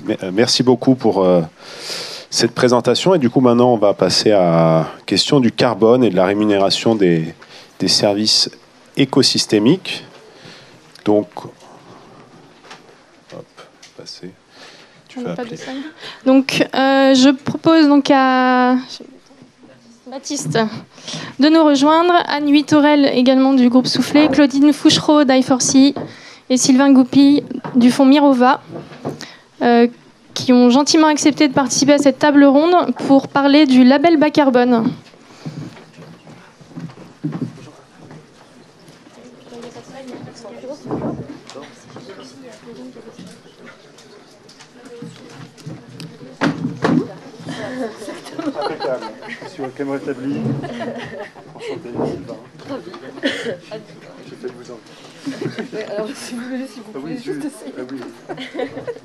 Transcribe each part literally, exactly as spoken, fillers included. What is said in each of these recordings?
Merci beaucoup pour euh, cette présentation. Et du coup, maintenant, on va passer à la question du carbone et de la rémunération des, des services écosystémiques. Donc, hop, passer. Tu fais appeler. Donc, euh, je propose donc à Baptiste de nous rejoindre, Anne Huitorel également du groupe Soufflet, Claudine Fouchereau d'I quatre C et Sylvain Goupil du fonds Mirova, euh, qui ont gentiment accepté de participer à cette table ronde pour parler du label bas carbone. Impeccable. Je suis quand même rétabli. Enchanté, Sylvain. Ravi. J'ai fait de vous en. Alors, si vous voulez, si vous pouvez, ah oui, juste je... essayer. Ah oui.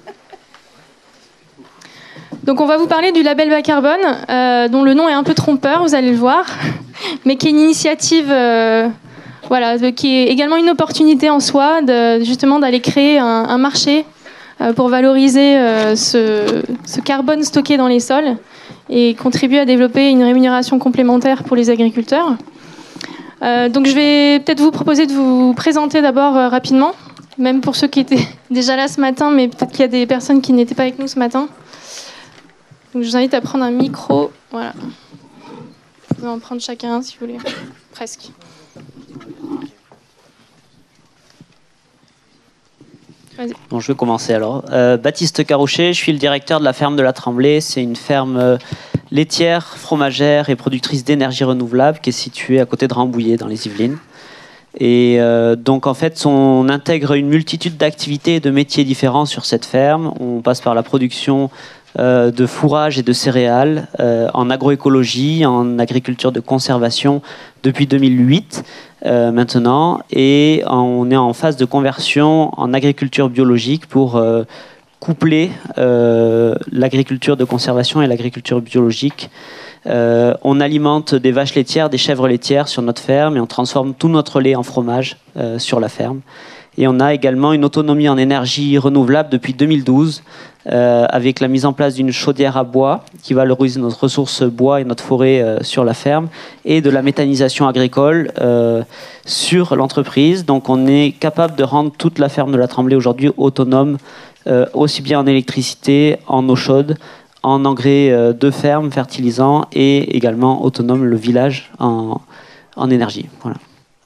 Donc on va vous parler du label bas carbone, euh, dont le nom est un peu trompeur, vous allez le voir, mais qui est une initiative, euh, voilà, qui est également une opportunité en soi, de, justement d'aller créer un, un marché euh, pour valoriser euh, ce, ce carbone stocké dans les sols et contribuer à développer une rémunération complémentaire pour les agriculteurs. Euh, donc je vais peut-être vous proposer de vous présenter d'abord euh, rapidement, même pour ceux qui étaient déjà là ce matin, mais peut-être qu'il y a des personnes qui n'étaient pas avec nous ce matin. Donc je vous invite à prendre un micro. Voilà. Vous pouvez en prendre chacun si vous voulez. Presque. Vas-y. Bon, je vais commencer alors. Euh, Baptiste Carochet, je suis le directeur de la ferme de la Tremblay. C'est une ferme euh, laitière, fromagère et productrice d'énergie renouvelable qui est située à côté de Rambouillet dans les Yvelines. Et euh, donc en fait, on intègre une multitude d'activités et de métiers différents sur cette ferme. On passe par la production euh, de fourrage et de céréales, euh, en agroécologie, en agriculture de conservation depuis deux mille huit euh, maintenant, et on est en phase de conversion en agriculture biologique pour euh, coupler euh, l'agriculture de conservation et l'agriculture biologique. Euh, on alimente des vaches laitières, des chèvres laitières sur notre ferme et on transforme tout notre lait en fromage euh, sur la ferme. Et on a également une autonomie en énergie renouvelable depuis deux mille douze euh, avec la mise en place d'une chaudière à bois qui valorise notre ressource bois et notre forêt euh, sur la ferme et de la méthanisation agricole euh, sur l'entreprise. Donc on est capable de rendre toute la ferme de la Tremblay aujourd'hui autonome, euh, aussi bien en électricité, en eau chaude, en engrais euh, de ferme, fertilisants et également autonome le village en, en énergie. Voilà.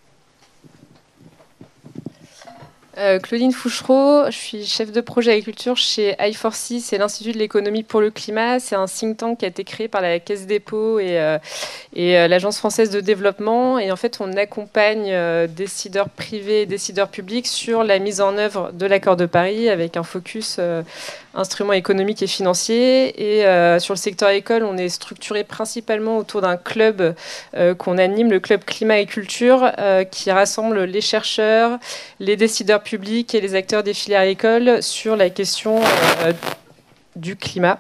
Euh, Claudine Fouchereau, je suis chef de projet agriculture chez I quatre C, c'est l'Institut de l'économie pour le climat. C'est un think tank qui a été créé par la Caisse des dépôts et, euh, et euh, l'Agence française de développement. Et en fait, on accompagne euh, décideurs privés et décideurs publics sur la mise en œuvre de l'accord de Paris avec un focus euh, instruments économiques et financiers. Et euh, sur le secteur agricole, on est structuré principalement autour d'un club euh, qu'on anime, le club climat et culture, euh, qui rassemble les chercheurs, les décideurs publics et les acteurs des filières agricoles sur la question euh, du climat.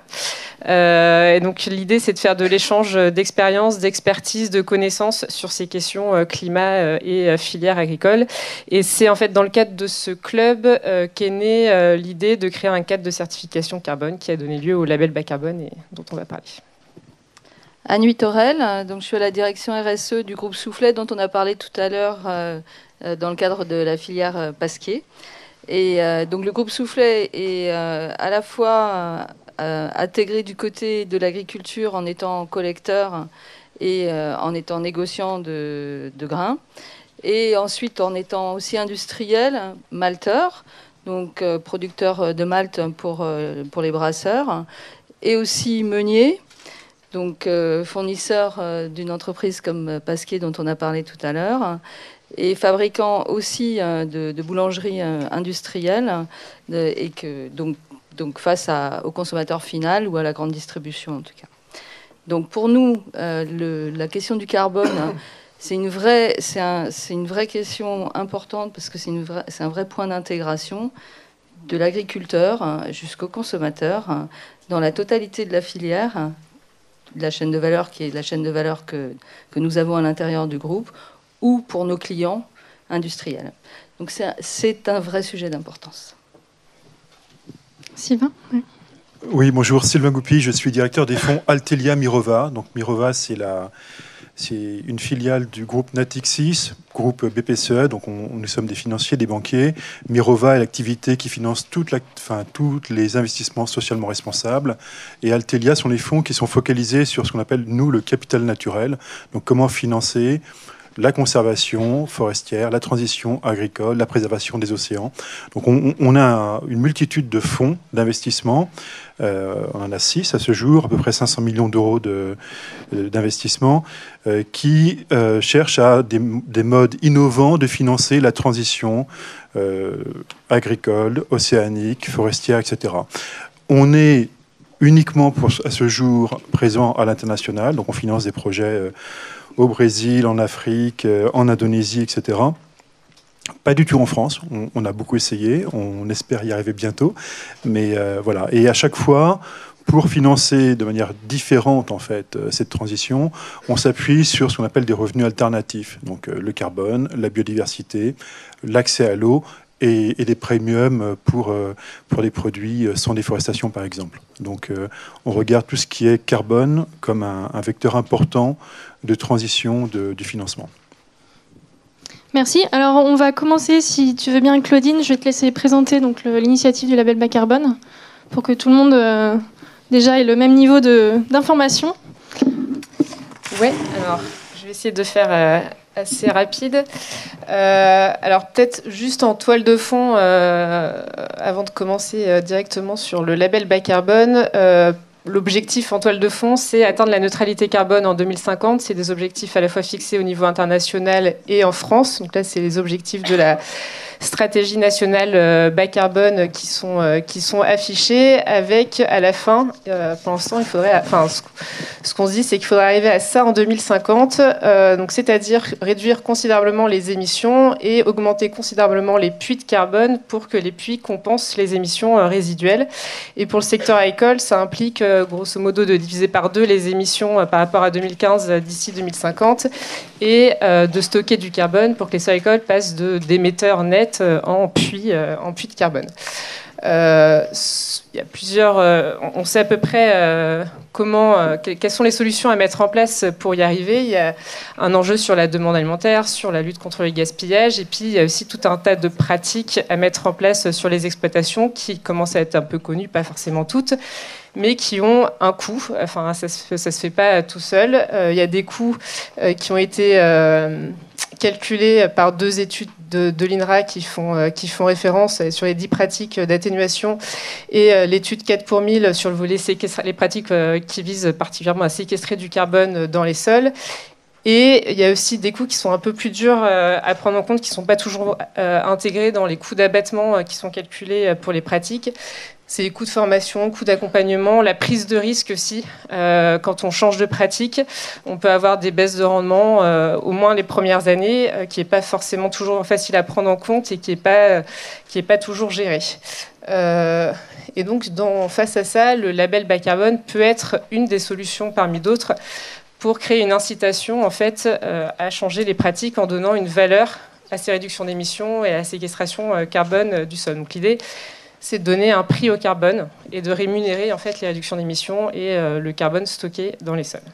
Euh, et donc l'idée, c'est de faire de l'échange d'expériences, d'expertise, de connaissances sur ces questions euh, climat euh, et euh, filières agricoles. Et c'est en fait dans le cadre de ce club euh, qu'est née euh, l'idée de créer un cadre de certification carbone qui a donné lieu au label bas carbone et dont on va parler. Anne Huitorel, donc je suis à la direction R S E du groupe Soufflet dont on a parlé tout à l'heure euh, dans le cadre de la filière euh, Pasquier. Et euh, donc le groupe Soufflet est euh, à la fois euh, intégré du côté de l'agriculture en étant collecteur et euh, en étant négociant de, de grains, et ensuite en étant aussi industriel, malteur, donc euh, producteur de malt pour, euh, pour les brasseurs, et aussi meunier, donc euh, fournisseur euh, d'une entreprise comme Pasquier dont on a parlé tout à l'heure, et fabricant aussi euh, de, de boulangerie euh, industrielle, de, et que, donc, donc face à, au consommateur final ou à la grande distribution en tout cas. Donc pour nous, euh, le, la question du carbone, c'est une, vraie, c'est un, c'est une vraie question importante parce que c'est, une vraie, c'est un vrai point d'intégration de l'agriculteur hein, jusqu'au consommateur hein, dans la totalité de la filière, hein, de la chaîne de valeur qui est la chaîne de valeur que, que nous avons à l'intérieur du groupe, ou pour nos clients industriels. Donc c'est un, c'est un vrai sujet d'importance. Sylvain ? Oui. Oui, bonjour, Sylvain Goupy, je suis directeur des fonds Altelia Mirova. Donc Mirova, c'est la... C'est une filiale du groupe Natixis, groupe B P C E, donc on, nous sommes des financiers, des banquiers. Mirova est l'activité qui finance toute la, enfin, tous les investissements socialement responsables. Et Altelia sont les fonds qui sont focalisés sur ce qu'on appelle, nous, le capital naturel. Donc comment financer la conservation forestière, la transition agricole, la préservation des océans. Donc on, on a une multitude de fonds d'investissement. Euh, on en a six à ce jour, à peu près cinq cents millions d'euros de, d'investissement, euh, qui euh, cherchent à des, des modes innovants de financer la transition euh, agricole, océanique, forestière, et cetera. On est uniquement pour, à ce jour présent à l'international, donc on finance des projets euh, au Brésil, en Afrique, euh, en Indonésie, et cetera. Pas du tout en France, on, on a beaucoup essayé, on espère y arriver bientôt, mais euh, voilà. Et à chaque fois, pour financer de manière différente en fait euh, cette transition, on s'appuie sur ce qu'on appelle des revenus alternatifs, donc euh, le carbone, la biodiversité, l'accès à l'eau et, et des premiums pour, euh, pour les produits sans déforestation par exemple. Donc euh, on regarde tout ce qui est carbone comme un, un vecteur important de transition de, du financement. Merci. Alors, on va commencer, si tu veux bien, Claudine. Je vais te laisser présenter donc, le, l'initiative du label bas carbone pour que tout le monde, euh, déjà, ait le même niveau de, d'information. Oui, alors, je vais essayer de faire euh, assez rapide. Euh, alors, peut-être juste en toile de fond, euh, avant de commencer euh, directement sur le label bas carbone, euh, l'objectif en toile de fond, c'est atteindre la neutralité carbone en deux mille cinquante. C'est des objectifs à la fois fixés au niveau international et en France. Donc là, c'est les objectifs de la stratégie nationale euh, bas carbone qui sont, euh, qui sont affichés avec, à la fin, euh, pour l'instant, il faudrait... Enfin, ce, ce qu'on se dit, c'est qu'il faudrait arriver à ça en deux mille cinquante, euh, donc c'est-à-dire réduire considérablement les émissions et augmenter considérablement les puits de carbone pour que les puits compensent les émissions euh, résiduelles. Et pour le secteur agricole, ça implique euh, grosso modo de diviser par deux les émissions euh, par rapport à deux mille quinze euh, d'ici deux mille cinquante et euh, de stocker du carbone pour que les sols agricoles passent de, d'émetteurs nets euh, en puits, euh, en puits de carbone. Euh, il y a plusieurs, euh, on sait à peu près euh, comment, euh, quelles sont les solutions à mettre en place pour y arriver. Il y a un enjeu sur la demande alimentaire, sur la lutte contre le gaspillage, et puis il y a aussi tout un tas de pratiques à mettre en place sur les exploitations qui commencent à être un peu connues, pas forcément toutes, mais qui ont un coût. Enfin, ça se, ça se fait pas tout seul. Euh, il y a des coûts euh, qui ont été euh, calculés par deux études de, de l'INRA qui font, euh, qui font référence sur les dix pratiques d'atténuation et euh, l'étude quatre pour mille sur le volet séquestre, les pratiques euh, qui visent particulièrement à séquestrer du carbone dans les sols. Et il y a aussi des coûts qui sont un peu plus durs euh, à prendre en compte, qui ne sont pas toujours euh, intégrés dans les coûts d'abattement euh, qui sont calculés pour les pratiques. C'est les coûts de formation, coûts d'accompagnement, la prise de risque aussi. Euh, quand on change de pratique, on peut avoir des baisses de rendement, euh, au moins les premières années, euh, qui n'est pas forcément toujours facile à prendre en compte et qui n'est pas, qui est pas toujours géré. Euh, et donc, dans, face à ça, le label bas carbone peut être une des solutions parmi d'autres pour créer une incitation en fait, euh, à changer les pratiques en donnant une valeur à ces réductions d'émissions et à la séquestration euh, carbone euh, du sol. Donc l'idée, c'est de donner un prix au carbone et de rémunérer en fait, les réductions d'émissions et euh, le carbone stocké dans les sols.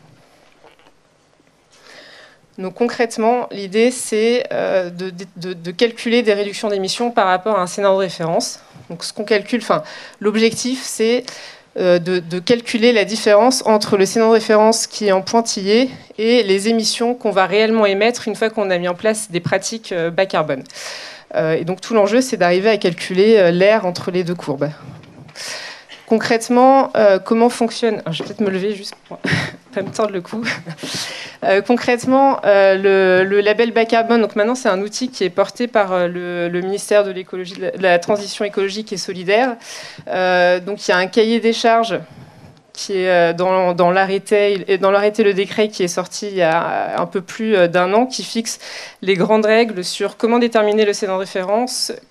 Donc concrètement, l'idée, c'est euh, de, de, de calculer des réductions d'émissions par rapport à un scénario de référence. Donc ce qu'on calcule, enfin, l'objectif, c'est De, de calculer la différence entre le scénario de référence qui est en pointillé et les émissions qu'on va réellement émettre une fois qu'on a mis en place des pratiques bas carbone. Euh, et donc tout l'enjeu, c'est d'arriver à calculer l'air entre les deux courbes. Concrètement, euh, comment fonctionne... Je vais peut-être me lever juste pour pas me tordre le cou. Euh, concrètement, euh, le, le label bas carbone, donc maintenant c'est un outil qui est porté par euh, le, le ministère de l'écologie, de la transition écologique et solidaire. Euh, donc il y a un cahier des charges qui est euh, dans, dans l'arrêté, dans l'arrêté le décret qui est sorti il y a un peu plus d'un an, qui fixe les grandes règles sur comment déterminer le scénario de référence,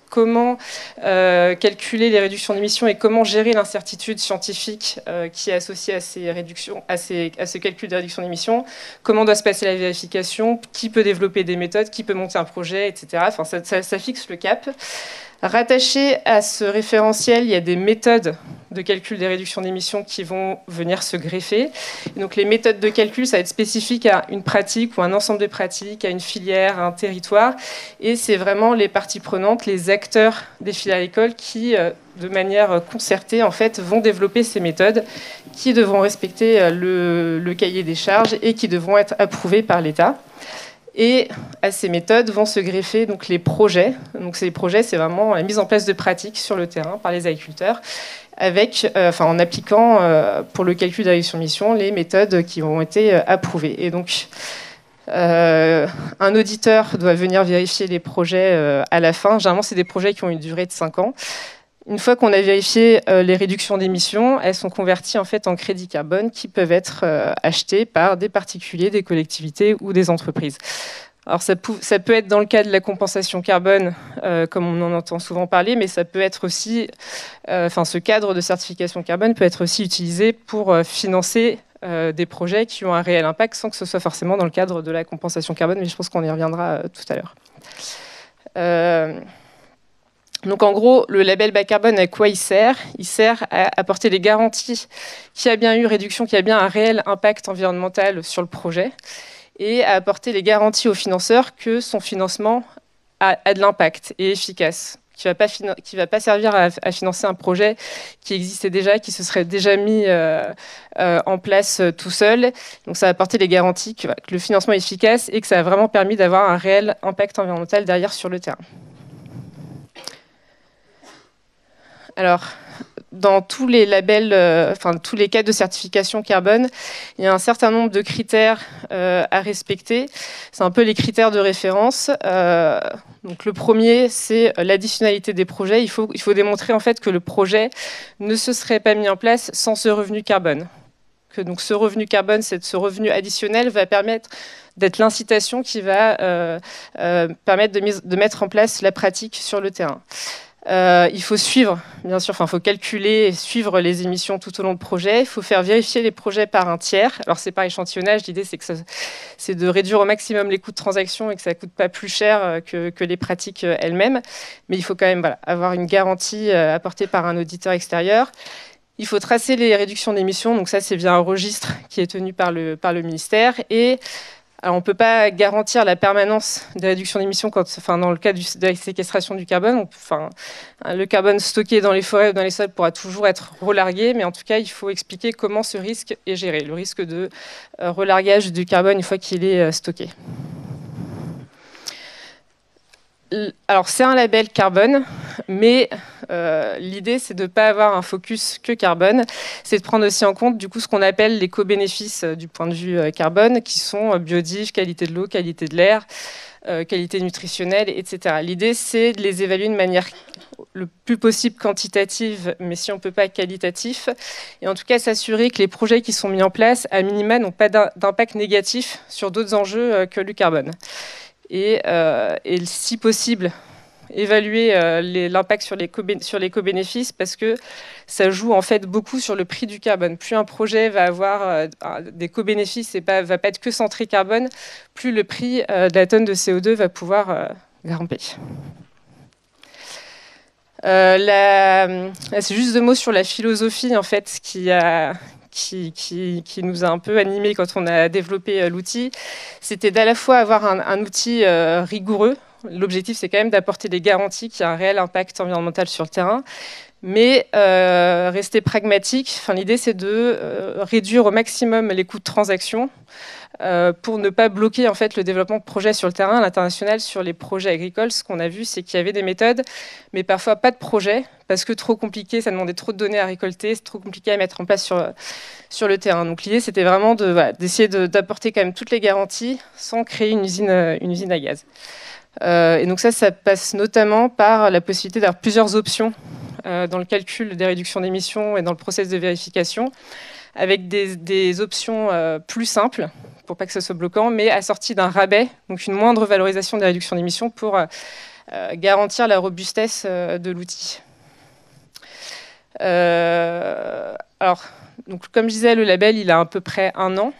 comment euh, calculer les réductions d'émissions et comment gérer l'incertitude scientifique euh, qui est associée à ces, réductions, à, ces, à ce calcul de réduction d'émissions, comment doit se passer la vérification, qui peut développer des méthodes, qui peut monter un projet, et cetera. Enfin, ça, ça, ça fixe le cap. Rattaché à ce référentiel, il y a des méthodes de calcul des réductions d'émissions qui vont venir se greffer. Et donc les méthodes de calcul, ça va être spécifique à une pratique ou un ensemble de pratiques, à une filière, à un territoire. Et c'est vraiment les parties prenantes, les acteurs des filières agricoles qui, de manière concertée, en fait, vont développer ces méthodes qui devront respecter le, le cahier des charges et qui devront être approuvées par l'État. Et à ces méthodes vont se greffer donc, les projets. Donc, ces projets, c'est vraiment la mise en place de pratiques sur le terrain par les agriculteurs, avec, euh, enfin, en appliquant euh, pour le calcul de réduction d'émissions les méthodes qui ont été euh, approuvées. Et donc, euh, un auditeur doit venir vérifier les projets euh, à la fin. Généralement, c'est des projets qui ont une durée de cinq ans. Une fois qu'on a vérifié euh, les réductions d'émissions, elles sont converties en fait en crédits carbone qui peuvent être euh, achetés par des particuliers, des collectivités ou des entreprises. Alors ça, pou- ça peut être dans le cas de la compensation carbone, euh, comme on en entend souvent parler, mais ça peut être aussi, euh, enfin ce cadre de certification carbone peut être aussi utilisé pour euh, financer euh, des projets qui ont un réel impact, sans que ce soit forcément dans le cadre de la compensation carbone, mais je pense qu'on y reviendra euh, tout à l'heure. Euh, Donc en gros, le label bas carbone, à quoi il sert? Il sert à apporter les garanties qu'il y a bien eu réduction, qu'il y a bien un réel impact environnemental sur le projet, et à apporter les garanties aux financeurs que son financement a, a de l'impact et est efficace, qui ne va pas, qui va pas servir à, à financer un projet qui existait déjà, qui se serait déjà mis euh, euh, en place euh, tout seul. Donc ça va apporter les garanties que, que le financement est efficace et que ça a vraiment permis d'avoir un réel impact environnemental derrière sur le terrain. Alors, dans tous les labels, euh, enfin tous les cas de certification carbone, il y a un certain nombre de critères euh, à respecter. C'est un peu les critères de référence. Euh, donc le premier, c'est l'additionnalité des projets. Il faut, il faut démontrer en fait que le projet ne se serait pas mis en place sans ce revenu carbone. Que donc ce revenu carbone, ce revenu additionnel va permettre d'être l'incitation qui va euh, euh, permettre de, mise, de mettre en place la pratique sur le terrain. Euh, il faut suivre, bien sûr, enfin, il faut calculer et suivre les émissions tout au long du projet. Il faut faire vérifier les projets par un tiers. Alors, c'est par échantillonnage. L'idée, c'est, que ça, c'est de réduire au maximum les coûts de transaction et que ça ne coûte pas plus cher que, que les pratiques elles-mêmes. Mais il faut quand même voilà, avoir une garantie apportée par un auditeur extérieur. Il faut tracer les réductions d'émissions. Donc ça, c'est via un registre qui est tenu par le, par le ministère. Et alors, on ne peut pas garantir la permanence des réductions d'émissions quand, enfin, dans le cas du, de la séquestration du carbone. On, enfin, le carbone stocké dans les forêts ou dans les sols pourra toujours être relargué, mais en tout cas, il faut expliquer comment ce risque est géré, le risque de euh, relargage du carbone une fois qu'il est euh, stocké. Alors, c'est un label carbone, mais euh, l'idée, c'est de ne pas avoir un focus que carbone. C'est de prendre aussi en compte, du coup, ce qu'on appelle les co-bénéfices euh, du point de vue euh, carbone, qui sont euh, biodiff, qualité de l'eau, qualité de l'air, euh, qualité nutritionnelle, et cetera. L'idée, c'est de les évaluer de manière le plus possible quantitative, mais si on ne peut pas qualitatif. Et en tout cas, s'assurer que les projets qui sont mis en place, à minima, n'ont pas d'impact négatif sur d'autres enjeux euh, que le carbone. Et, euh, et si possible, évaluer euh, l'impact sur les, sur les co-bénéfices parce que ça joue en fait beaucoup sur le prix du carbone. Plus un projet va avoir euh, des co-bénéfices et ne va pas être que centré carbone, plus le prix euh, de la tonne de C O deux va pouvoir euh, grimper. Euh, C'est juste deux mots sur la philosophie en fait qui a... Qui, qui, qui nous a un peu animés quand on a développé euh, l'outil, c'était d'à la fois avoir un, un outil euh, rigoureux. L'objectif, c'est quand même d'apporter des garanties qui a un réel impact environnemental sur le terrain, mais euh, rester pragmatique. Enfin, l'idée, c'est de euh, réduire au maximum les coûts de transaction euh, pour ne pas bloquer en fait, le développement de projets sur le terrain. À l'international, sur les projets agricoles, ce qu'on a vu, c'est qu'il y avait des méthodes, mais parfois pas de projet, parce que trop compliqué, ça demandait trop de données à récolter, c'est trop compliqué à mettre en place sur, sur le terrain. Donc l'idée, c'était vraiment de, voilà, d'essayer de, d'apporter quand même toutes les garanties sans créer une usine, une usine à gaz. Euh, et donc ça, ça passe notamment par la possibilité d'avoir plusieurs options euh, dans le calcul des réductions d'émissions et dans le process de vérification, avec des, des options euh, plus simples, pour pas que ce soit bloquant, mais assorties d'un rabais, donc une moindre valorisation des réductions d'émissions pour euh, euh, garantir la robustesse euh, de l'outil. Euh, alors, donc, comme je disais, le label, il a à peu près un an.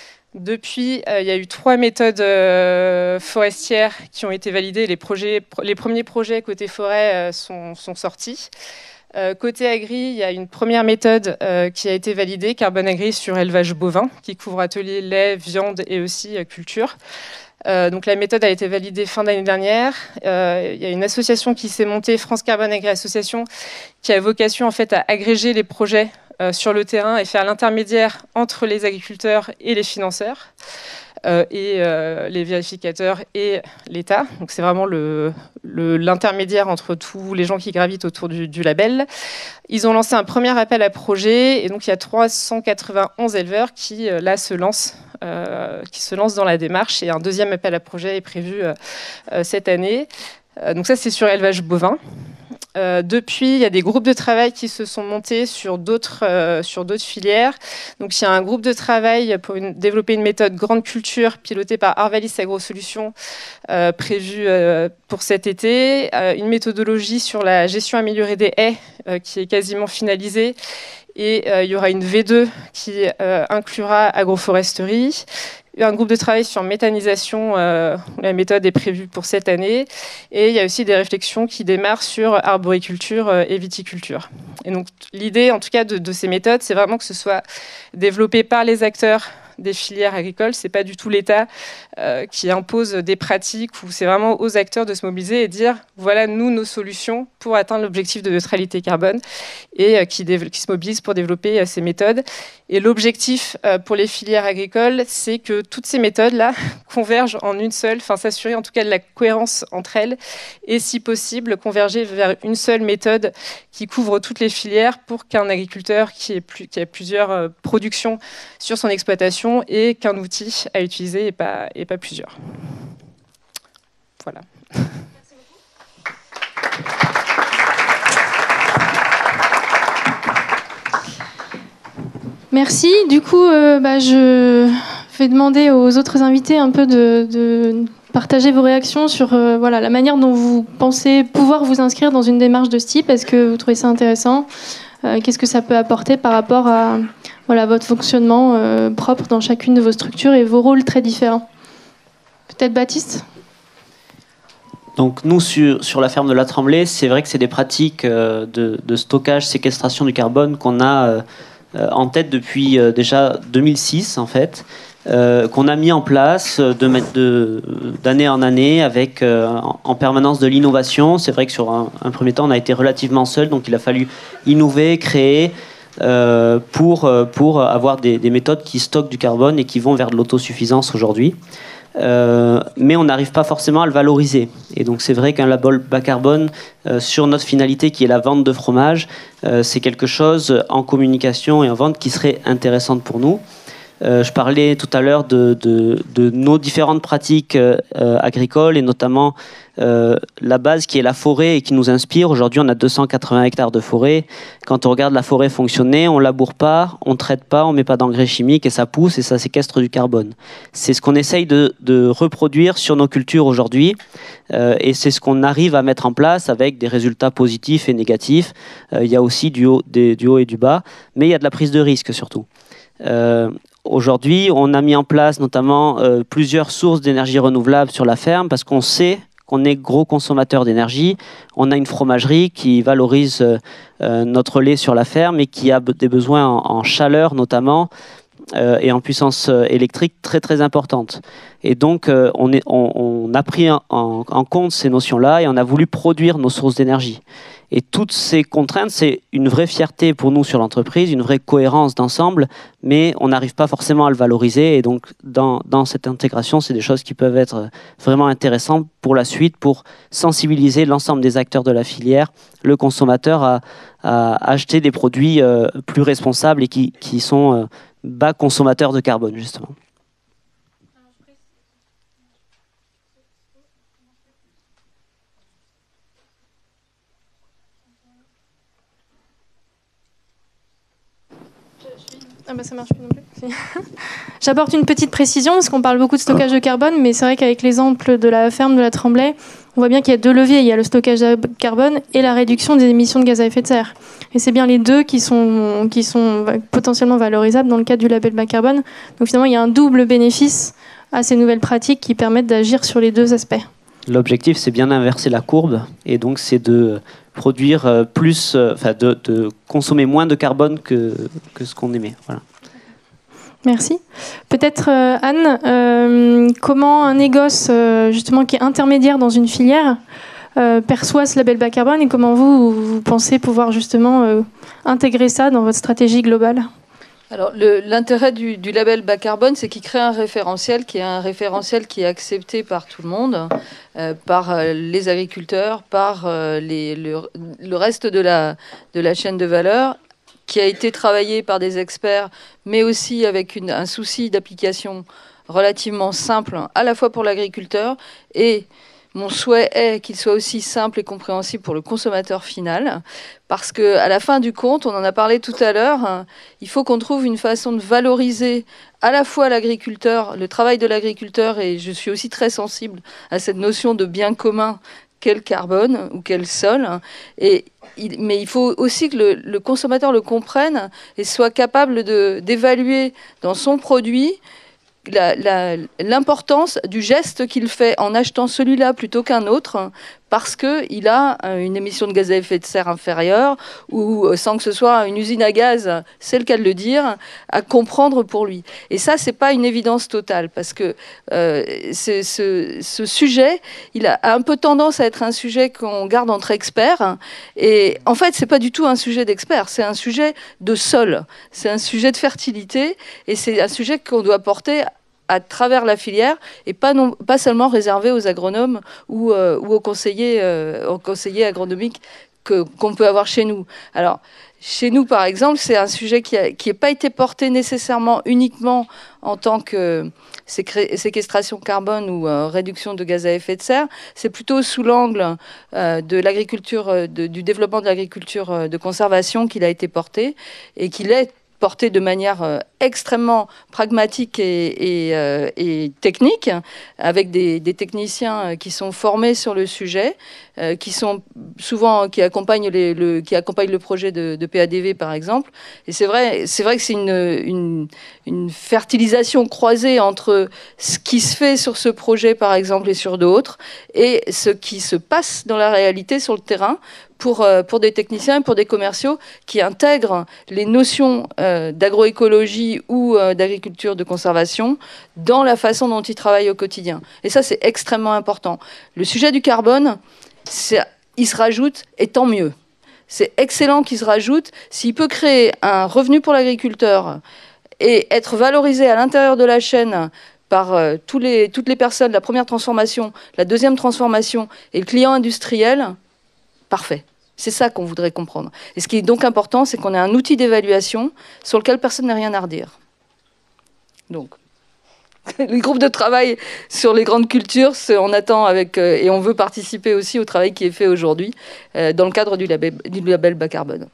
Depuis, euh, il y a eu trois méthodes euh, forestières qui ont été validées. Les, projets, les premiers projets côté forêt euh, sont, sont sortis. Euh, côté agri, il y a une première méthode euh, qui a été validée, Carbone Agri sur élevage bovin, qui couvre atelier lait, viande et aussi euh, culture. Euh, donc la méthode a été validée fin d'année dernière. Euh, il y a une association qui s'est montée, France Carbone Agri Association, qui a vocation en fait à agréger les projets euh, sur le terrain et faire l'intermédiaire entre les agriculteurs et les financeurs. Euh, et euh, les vérificateurs et l'État. Donc c'est vraiment le, le, l'intermédiaire entre tous les gens qui gravitent autour du, du label. Ils ont lancé un premier appel à projet et donc il y a trois cent quatre-vingt-onze éleveurs qui euh, là se lancent, euh, qui se lancent dans la démarche et un deuxième appel à projet est prévu euh, euh, cette année. Euh, donc ça c'est sur élevage bovin. Euh, depuis, il y a des groupes de travail qui se sont montés sur d'autres euh, sur d'autres filières. Donc, il y a un groupe de travail pour une, développer une méthode grande culture pilotée par Arvalis Agro-Solutions euh, prévue euh, pour cet été. Euh, une méthodologie sur la gestion améliorée des haies euh, qui est quasiment finalisée. Et euh, il y aura une V deux qui euh, inclura agroforesterie. Un groupe de travail sur méthanisation, euh, la méthode est prévue pour cette année. Et il y a aussi des réflexions qui démarrent sur arboriculture euh, et viticulture. Et donc l'idée, en tout cas, de, de ces méthodes, c'est vraiment que ce soit développé par les acteurs des filières agricoles. C'est pas du tout l'État euh, qui impose des pratiques, où c'est vraiment aux acteurs de se mobiliser et dire voilà nous nos solutions pour atteindre l'objectif de neutralité carbone et euh, qui, qui se mobilisent pour développer euh, ces méthodes. Et l'objectif euh, pour les filières agricoles, c'est que toutes ces méthodes-là convergent en une seule, enfin s'assurer en tout cas de la cohérence entre elles et si possible converger vers une seule méthode qui couvre toutes les filières pour qu'un agriculteur qui, ait plus, qui a plusieurs euh, productions sur son exploitation et qu'un outil à utiliser et pas, et pas plusieurs. Voilà. Merci beaucoup. Merci. Du coup, euh, bah, je vais demander aux autres invités un peu de, de partager vos réactions sur euh, voilà, la manière dont vous pensez pouvoir vous inscrire dans une démarche de ce type. Est-ce que vous trouvez ça intéressant ? euh, Qu'est-ce que ça peut apporter par rapport à voilà, votre fonctionnement euh, propre dans chacune de vos structures et vos rôles très différents ? Peut-être Baptiste ? Donc nous, sur, sur la ferme de la Tremblay, c'est vrai que c'est des pratiques euh, de, de stockage, séquestration du carbone qu'on a euh, en tête depuis euh, déjà deux mille six, en fait, euh, qu'on a mis en place de, de, d'année en année avec euh, en, en permanence de l'innovation. C'est vrai que sur un, un premier temps, on a été relativement seul, donc il a fallu innover, créer euh, pour, pour avoir des, des méthodes qui stockent du carbone et qui vont vers de l'autosuffisance aujourd'hui. Euh, mais on n'arrive pas forcément à le valoriser. Et donc c'est vrai qu'un label bas carbone euh, sur notre finalité qui est la vente de fromage, euh, c'est quelque chose en communication et en vente qui serait intéressante pour nous. Euh, je parlais tout à l'heure de, de, de nos différentes pratiques euh, agricoles et notamment euh, la base qui est la forêt et qui nous inspire. Aujourd'hui, on a deux cent quatre-vingts hectares de forêt. Quand on regarde la forêt fonctionner, on laboure pas, on traite pas, on met pas d'engrais chimiques et ça pousse et ça séquestre du carbone. C'est ce qu'on essaye de, de reproduire sur nos cultures aujourd'hui euh, et c'est ce qu'on arrive à mettre en place avec des résultats positifs et négatifs. Euh, il y a aussi du haut, des, du haut et du bas, mais il y a de la prise de risque surtout. Euh, Aujourd'hui, on a mis en place notamment euh, plusieurs sources d'énergie renouvelable sur la ferme parce qu'on sait qu'on est gros consommateur d'énergie. On a une fromagerie qui valorise euh, euh, notre lait sur la ferme et qui a des besoins en, en chaleur notamment euh, et en puissance électrique très très importante. Et donc, euh, on, est, on, on a pris en, en compte ces notions-là et on a voulu produire nos sources d'énergie. Et toutes ces contraintes, c'est une vraie fierté pour nous sur l'entreprise, une vraie cohérence d'ensemble, mais on n'arrive pas forcément à le valoriser. Et donc, dans, dans cette intégration, c'est des choses qui peuvent être vraiment intéressantes pour la suite, pour sensibiliser l'ensemble des acteurs de la filière, le consommateur, à, à acheter des produits euh, plus responsables et qui, qui sont euh, bas consommateurs de carbone, justement. Ah bah ça marche plus non plus. J'apporte une petite précision, parce qu'on parle beaucoup de stockage de carbone, mais c'est vrai qu'avec l'exemple de la ferme de la Tremblay, on voit bien qu'il y a deux leviers. Il y a le stockage de carbone et la réduction des émissions de gaz à effet de serre. Et c'est bien les deux qui sont, qui sont potentiellement valorisables dans le cadre du label bas carbone. Donc finalement, il y a un double bénéfice à ces nouvelles pratiques qui permettent d'agir sur les deux aspects. L'objectif, c'est bien d'inverser la courbe, et donc c'est de produire plus, enfin de, de consommer moins de carbone que, que ce qu'on émet. Voilà. Merci. Peut-être, euh, Anne, euh, comment un négoce euh, justement qui est intermédiaire dans une filière euh, perçoit ce label bas carbone, et comment vous, vous pensez pouvoir justement euh, intégrer ça dans votre stratégie globale ? Alors, le, l'intérêt du, du label bas carbone, c'est qu'il crée un référentiel qui est un référentiel qui est accepté par tout le monde, euh, par euh, les agriculteurs, par euh, les, le, le reste de la, de la chaîne de valeur, qui a été travaillé par des experts, mais aussi avec une, un souci d'application relativement simple, à la fois pour l'agriculteur, et mon souhait est qu'il soit aussi simple et compréhensible pour le consommateur final, parce qu'à la fin du compte, on en a parlé tout à l'heure, il faut qu'on trouve une façon de valoriser à la fois l'agriculteur, le travail de l'agriculteur, et je suis aussi très sensible à cette notion de bien commun qu'est le carbone ou qu'est le sol. Et il, mais il faut aussi que le, le consommateur le comprenne et soit capable de, d'évaluer dans son produit La, la, l'importance du geste qu'il fait en achetant celui-là plutôt qu'un autre, parce qu'il a une émission de gaz à effet de serre inférieure, ou sans que ce soit une usine à gaz, c'est le cas de le dire, à comprendre pour lui. Et ça, c'est pas une évidence totale, parce que euh, c'est, ce, ce sujet, il a un peu tendance à être un sujet qu'on garde entre experts, et en fait, c'est pas du tout un sujet d'experts, c'est un sujet de sol, c'est un sujet de fertilité, et c'est un sujet qu'on doit porter à travers la filière, et pas, non, pas seulement réservé aux agronomes ou, euh, ou aux, conseillers, euh, aux conseillers agronomiques que, qu'on peut avoir chez nous. Alors, chez nous, par exemple, c'est un sujet qui n'a pas été porté nécessairement uniquement en tant que séquestration carbone ou euh, réduction de gaz à effet de serre. C'est plutôt sous l'angle euh, de l'agriculture, de, du développement de l'agriculture de conservation qu'il a été porté, et qu'il est porté de manière euh, extrêmement pragmatique et, et, euh, et technique, avec des, des techniciens qui sont formés sur le sujet, euh, qui sont souvent qui accompagnent les, le qui accompagnent le projet de, de P A D V par exemple. Et c'est vrai, c'est vrai que c'est une, une une fertilisation croisée entre ce qui se fait sur ce projet par exemple et sur d'autres, et ce qui se passe dans la réalité sur le terrain, pour, pour des techniciens et pour des commerciaux qui intègrent les notions euh, d'agroécologie ou euh, d'agriculture de conservation dans la façon dont ils travaillent au quotidien. Et ça, c'est extrêmement important. Le sujet du carbone, c'est, il se rajoute, et tant mieux. C'est excellent qu'il se rajoute. S'il peut créer un revenu pour l'agriculteur et être valorisé à l'intérieur de la chaîne par euh, tous les, toutes les personnes, la première transformation, la deuxième transformation et le client industriel, parfait. C'est ça qu'on voudrait comprendre. Et ce qui est donc important, c'est qu'on ait un outil d'évaluation sur lequel personne n'a rien à redire. Donc, les groupes de travail sur les grandes cultures, on attend avec, euh, et on veut participer aussi au travail qui est fait aujourd'hui euh, dans le cadre du label, du label bas carbone.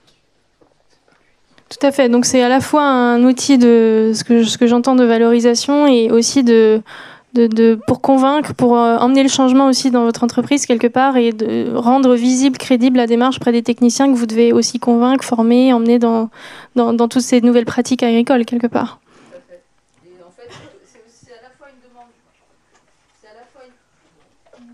Tout à fait. Donc c'est à la fois un outil de ce que, ce que j'entends de valorisation, et aussi de De, de, pour convaincre, pour euh, emmener le changement aussi dans votre entreprise quelque part, et de rendre visible, crédible la démarche auprès des techniciens que vous devez aussi convaincre, former, emmener dans, dans, dans toutes ces nouvelles pratiques agricoles quelque part. Et en fait, c'est, c'est à la fois une demande, c'est à la fois une,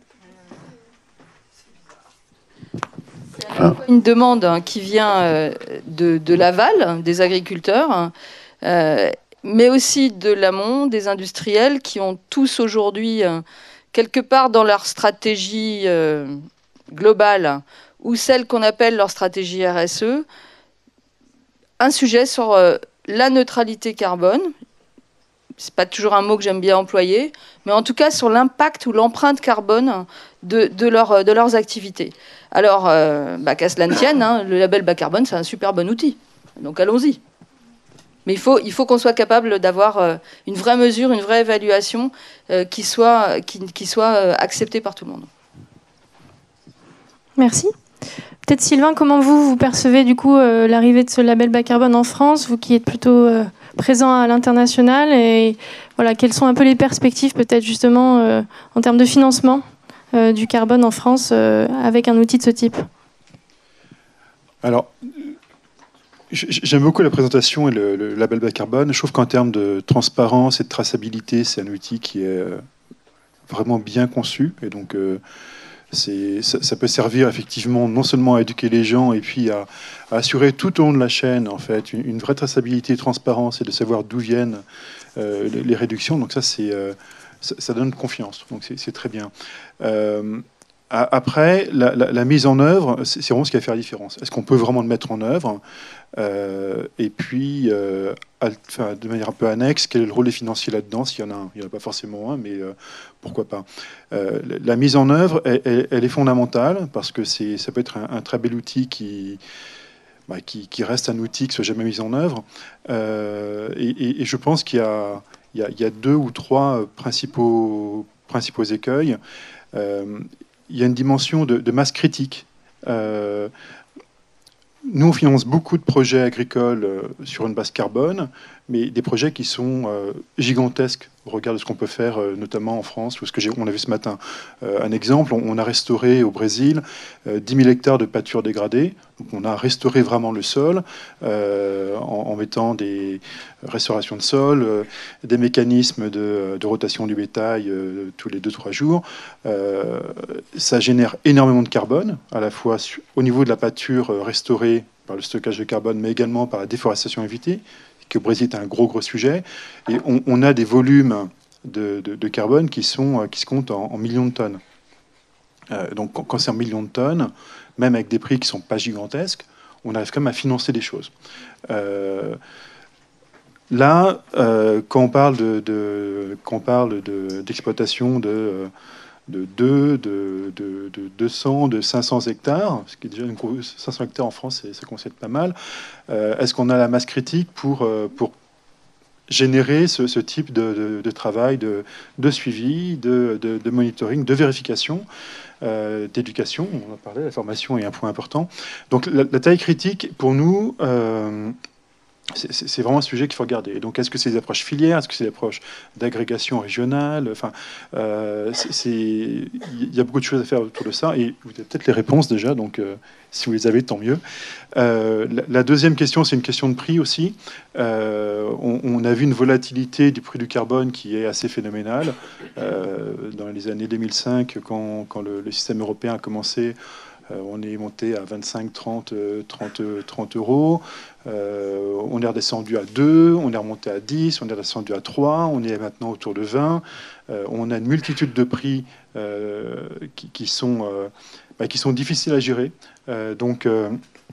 c'est à la fois une demande hein, qui vient euh, de, de l'aval des agriculteurs, euh, mais aussi de l'amont, des industriels qui ont tous aujourd'hui, euh, quelque part dans leur stratégie euh, globale, ou celle qu'on appelle leur stratégie R S E, un sujet sur euh, la neutralité carbone. C'est pas toujours un mot que j'aime bien employer, mais en tout cas sur l'impact ou l'empreinte carbone de, de, leur, de leurs activités. Alors, euh, bah, qu'à cela ne tienne, hein, le label bas carbone, c'est un super bon outil. Donc allons-y. Mais il faut, il faut qu'on soit capable d'avoir euh, une vraie mesure, une vraie évaluation euh, qui soit, qui, qui soit euh, acceptée par tout le monde. Merci. Peut-être Sylvain, comment vous, vous percevez du coup euh, l'arrivée de ce label bas carbone en France, vous qui êtes plutôt euh, présent à l'international et voilà, quelles sont un peu les perspectives peut-être justement euh, en termes de financement euh, du carbone en France euh, avec un outil de ce type. Alors, j'aime beaucoup la présentation et le, le label bas carbone. Je trouve qu'en termes de transparence et de traçabilité, c'est un outil qui est vraiment bien conçu. Et donc, euh, c'est, ça, ça peut servir effectivement non seulement à éduquer les gens et puis à, à assurer tout au long de la chaîne, en fait, une, une vraie traçabilité et transparence et de savoir d'où viennent euh, les, les réductions. Donc ça, c'est, euh, ça, ça donne confiance. Donc c'est, c'est très bien. Euh, Après, la, la, la mise en œuvre, c'est vraiment ce qui va faire la différence. Est-ce qu'on peut vraiment le mettre en œuvre euh, Et puis, euh, enfin, de manière un peu annexe, quel est le rôle des financiers là-dedans? S'il y en a un, il n'y en a pas forcément un, mais euh, pourquoi pas. Euh, la mise en œuvre, elle, elle, elle est fondamentale, parce que c'est, ça peut être un, un très bel outil qui, bah, qui, qui reste un outil qui ne soit jamais mis en œuvre. Euh, et, et, et je pense qu'il y a, il y a, il y a deux ou trois principaux, principaux écueils. Euh, Il y a une dimension de, de masse critique. Euh, nous, on finance beaucoup de projets agricoles euh, sur une base carbone, mais des projets qui sont euh, gigantesques au regard de ce qu'on peut faire, euh, notamment en France, ou ce que j'ai, on a vu ce matin. Euh, un exemple, on, on a restauré au Brésil euh, dix mille hectares de pâture dégradée. Donc on a restauré vraiment le sol euh, en, en mettant des restaurations de sol, euh, des mécanismes de, de rotation du bétail euh, tous les deux trois jours. Euh, ça génère énormément de carbone, à la fois su, au niveau de la pâture euh, restaurée par le stockage de carbone, mais également par la déforestation évitée, qui au Brésil est un gros gros sujet. Et on, on a des volumes de, de, de carbone qui, sont, qui se comptent en, en millions de tonnes. Euh, donc quand, quand c'est en millions de tonnes, même avec des prix qui ne sont pas gigantesques, on arrive quand même à financer des choses. Euh, là, euh, quand on parle de, de, quand on parle de, d'exploitation de, de, deux, de, de, de deux cents, de cinq cents hectares, ce qui est déjà une grosse, cinq cents hectares en France, ça concède pas mal, euh, est-ce qu'on a la masse critique pour, pour générer ce, ce type de, de, de travail, de, de suivi, de, de, de monitoring, de vérification, euh, d'éducation? On en parlait, la formation est un point important. Donc la, la taille critique, pour nous, euh, c'est, c'est vraiment un sujet qu'il faut regarder. Et donc, est-ce que c'est des approches filières? Est-ce que c'est des approches d'agrégation régionale? Enfin, euh, il y a beaucoup de choses à faire autour de ça. Et vous avez peut-être les réponses déjà, donc euh, si vous les avez, tant mieux. Euh, la, la deuxième question, c'est une question de prix aussi. Euh, on, on a vu une volatilité du prix du carbone qui est assez phénoménale. Euh, dans les années deux mille cinq, quand, quand le, le système européen a commencé, euh, on est monté à vingt-cinq, trente, trente, trente euros. Euh, on est redescendu à deux, on est remonté à dix, on est redescendu à trois, on est maintenant autour de vingt. Euh, on a une multitude de prix euh, qui, qui, sont, euh, bah, qui sont difficiles à gérer. Euh, donc, euh,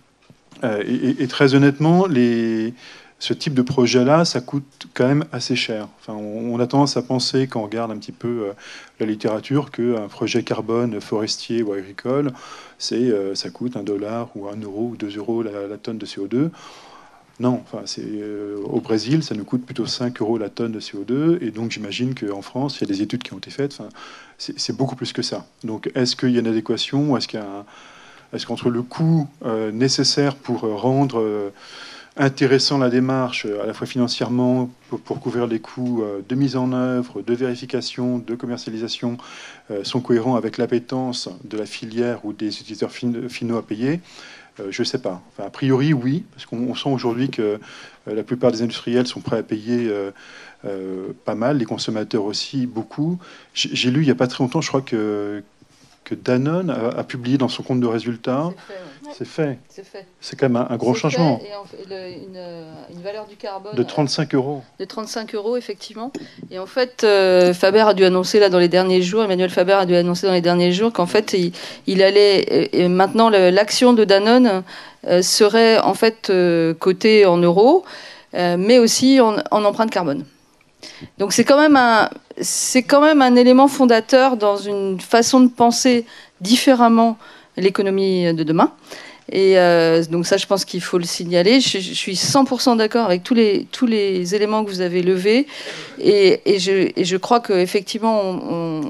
et, et très honnêtement, les, ce type de projet-là, ça coûte quand même assez cher. Enfin, on, on a tendance à penser, quand on regarde un petit peu euh, la littérature, qu'un projet carbone forestier ou agricole, c'est, euh, ça coûte un dollar ou un euro ou deux euros la, la tonne de C O deux. Non, enfin, c'est, euh, au Brésil, ça nous coûte plutôt cinq euros la tonne de C O deux. Et donc, j'imagine qu'en France, il y a des études qui ont été faites. Enfin, c'est, c'est beaucoup plus que ça. Donc, est-ce qu'il y a une adéquation? Est-ce qu'il y a un, est-ce qu'entre le coût euh, nécessaire pour euh, rendre euh, intéressant la démarche, à la fois financièrement, pour, pour couvrir les coûts euh, de mise en œuvre, de vérification, de commercialisation, euh, sont cohérents avec l'appétence de la filière ou des utilisateurs fin, finaux à payer? euh, Je ne sais pas. Enfin, a priori, oui, parce qu'on on sent aujourd'hui que euh, la plupart des industriels sont prêts à payer euh, euh, pas mal, les consommateurs aussi, beaucoup. J'ai, j'ai lu il n'y a pas très longtemps, je crois que que Danone a, a publié dans son compte de résultats. C'est fait. C'est fait. C'est quand même un, un gros c'est changement. Fait, et en fait, le, une, une valeur du carbone de trente-cinq euros. De trente-cinq euros, effectivement. Et en fait, euh, Faber a dû annoncer là dans les derniers jours, Emmanuel Faber a dû annoncer dans les derniers jours qu'en fait, il, il allait et maintenant le, l'action de Danone euh, serait en fait euh, cotée en euros, euh, mais aussi en, en empreinte carbone. Donc c'est quand même un, c'est quand même un élément fondateur dans une façon de penser différemment l'économie de demain. Et euh, donc ça, je pense qu'il faut le signaler. Je, je suis cent pour cent d'accord avec tous les, tous les éléments que vous avez levés. Et, et, je, et je crois qu'effectivement, on, on,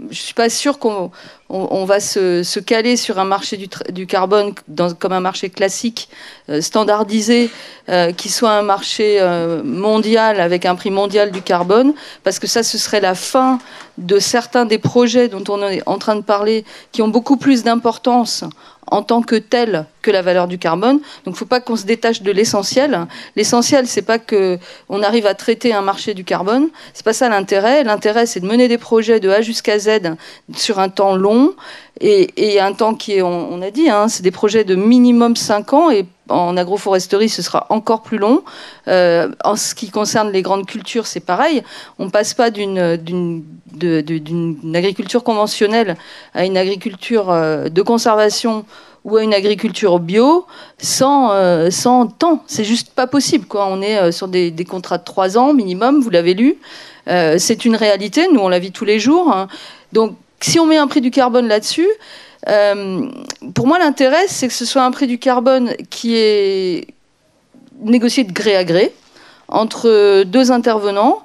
je suis pas sûre qu'on on, on va se, se caler sur un marché du, du carbone dans, comme un marché classique, euh, standardisé, euh, qui soit un marché euh, mondial avec un prix mondial du carbone, parce que ça, ce serait la fin de certains des projets dont on est en train de parler, qui ont beaucoup plus d'importance en tant que tel que la valeur du carbone. Donc il ne faut pas qu'on se détache de l'essentiel. L'essentiel, c'est pas qu'on arrive à traiter un marché du carbone, c'est pas ça l'intérêt. L'intérêt, c'est de mener des projets de A jusqu'à Z sur un temps long, et, et un temps qui est, on, on a dit, hein, c'est des projets de minimum cinq ans, et en agroforesterie, ce sera encore plus long. Euh, en ce qui concerne les grandes cultures, c'est pareil. On ne passe pas d'une, d'une, de, de, d'une agriculture conventionnelle à une agriculture de conservation ou à une agriculture bio sans, euh, sans temps. C'est juste pas possible, quoi. On est sur des, des contrats de trois ans minimum, vous l'avez lu. Euh, c'est une réalité, nous on la vit tous les jours. Hein. Donc si on met un prix du carbone là-dessus, Euh, pour moi, l'intérêt, c'est que ce soit un prix du carbone qui est négocié de gré à gré entre deux intervenants.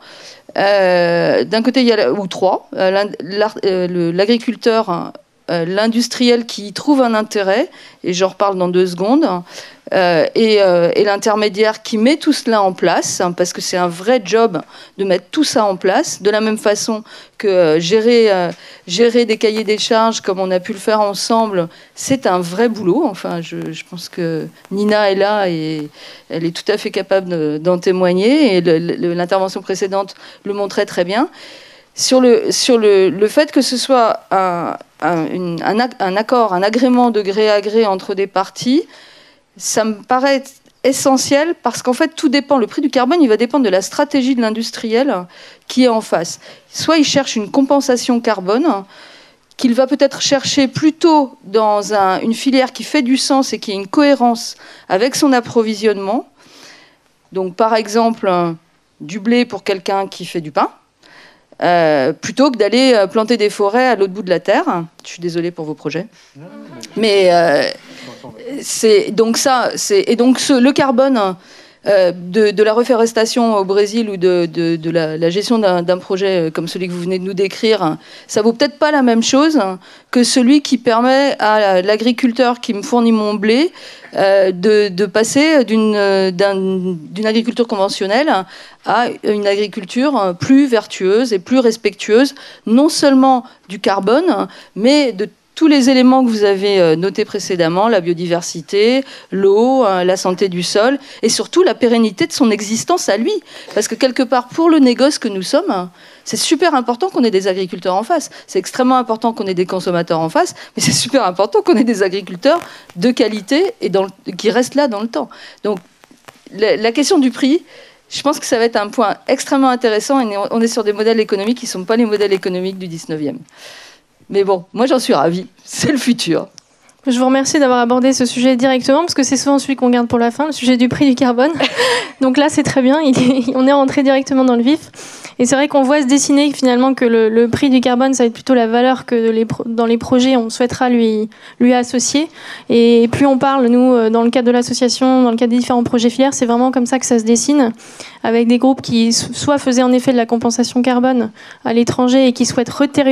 Euh, d'un côté, il y a, ou trois, euh, l'agriculteur, euh, l'industriel qui y trouve un intérêt, et j'en reparle dans deux secondes, euh, et, euh, et l'intermédiaire qui met tout cela en place, hein, parce que c'est un vrai job de mettre tout ça en place, de la même façon que euh, gérer, euh, gérer des cahiers des charges comme on a pu le faire ensemble, c'est un vrai boulot. Enfin, je, je pense que Nina est là et elle est tout à fait capable de, d'en témoigner, et le, le, l'intervention précédente le montrait très bien. Sur le, sur le, le fait que ce soit un, un, une, un, un accord, un agrément de gré à gré entre des parties, ça me paraît essentiel, parce qu'en fait, tout dépend. Le prix du carbone, il va dépendre de la stratégie de l'industriel qui est en face. Soit il cherche une compensation carbone, qu'il va peut-être chercher plutôt dans un, une filière qui fait du sens et qui a une cohérence avec son approvisionnement. Donc, par exemple, du blé pour quelqu'un qui fait du pain, Euh, plutôt que d'aller planter des forêts à l'autre bout de la terre. Je suis désolée pour vos projets. Mais euh, c'est donc ça. C'est, et donc ce, le carbone euh, de, de la reforestation au Brésil ou de, de, de la, la gestion d'un, d'un projet comme celui que vous venez de nous décrire, ça vaut peut-être pas la même chose que celui qui permet à l'agriculteur qui me fournit mon blé euh, de, de passer d'une, d'un, d'une agriculture conventionnelle à une agriculture plus vertueuse et plus respectueuse, non seulement du carbone, mais de tous les éléments que vous avez notés précédemment, la biodiversité, l'eau, la santé du sol, et surtout la pérennité de son existence à lui. Parce que quelque part, pour le négoce que nous sommes, c'est super important qu'on ait des agriculteurs en face. C'est extrêmement important qu'on ait des consommateurs en face, mais c'est super important qu'on ait des agriculteurs de qualité et dans le, qui restent là dans le temps. Donc, la, la question du prix, je pense que ça va être un point extrêmement intéressant, et on est sur des modèles économiques qui ne sont pas les modèles économiques du dix-neuvième. Mais bon, moi j'en suis ravie, c'est le futur. Je vous remercie d'avoir abordé ce sujet directement, parce que c'est souvent celui qu'on garde pour la fin, le sujet du prix du carbone. Donc là, c'est très bien, il est, on est rentré directement dans le vif. Et c'est vrai qu'on voit se dessiner finalement que le, le prix du carbone, ça va être plutôt la valeur que les, dans les projets, on souhaitera lui, lui associer. Et plus on parle, nous, dans le cadre de l'association, dans le cadre des différents projets filières, c'est vraiment comme ça que ça se dessine, avec des groupes qui soit faisaient en effet de la compensation carbone à l'étranger et qui souhaitent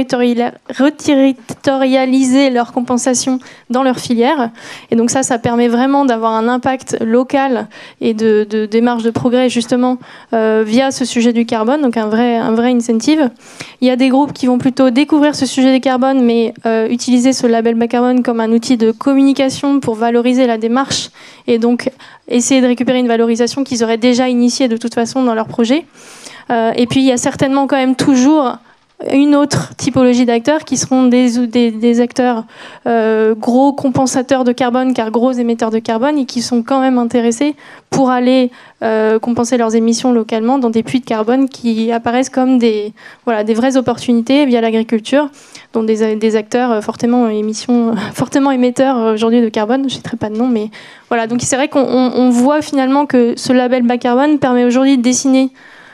reterritorialiser leur compensation dans leur filière. Et donc ça, ça permet vraiment d'avoir un impact local et de, de démarche de progrès justement euh, via ce sujet du carbone, donc un vrai, un vrai incentive. Il y a des groupes qui vont plutôt découvrir ce sujet du carbone, mais euh, utiliser ce label bas carbone comme un outil de communication pour valoriser la démarche et donc essayer de récupérer une valorisation qu'ils auraient déjà initiée de toute façon dans leur projet. Euh, et puis il y a certainement quand même toujours une autre typologie d'acteurs qui seront des, des, des acteurs euh, gros compensateurs de carbone, car gros émetteurs de carbone, et qui sont quand même intéressés pour aller euh, compenser leurs émissions localement dans des puits de carbone qui apparaissent comme des, voilà, des vraies opportunités via l'agriculture, dont des, des acteurs fortement, émissions, fortement émetteurs aujourd'hui de carbone. Je ne citerai pas de nom, mais voilà. Donc c'est vrai qu'on on, on voit finalement que ce label bas carbone permet aujourd'hui de dessiner.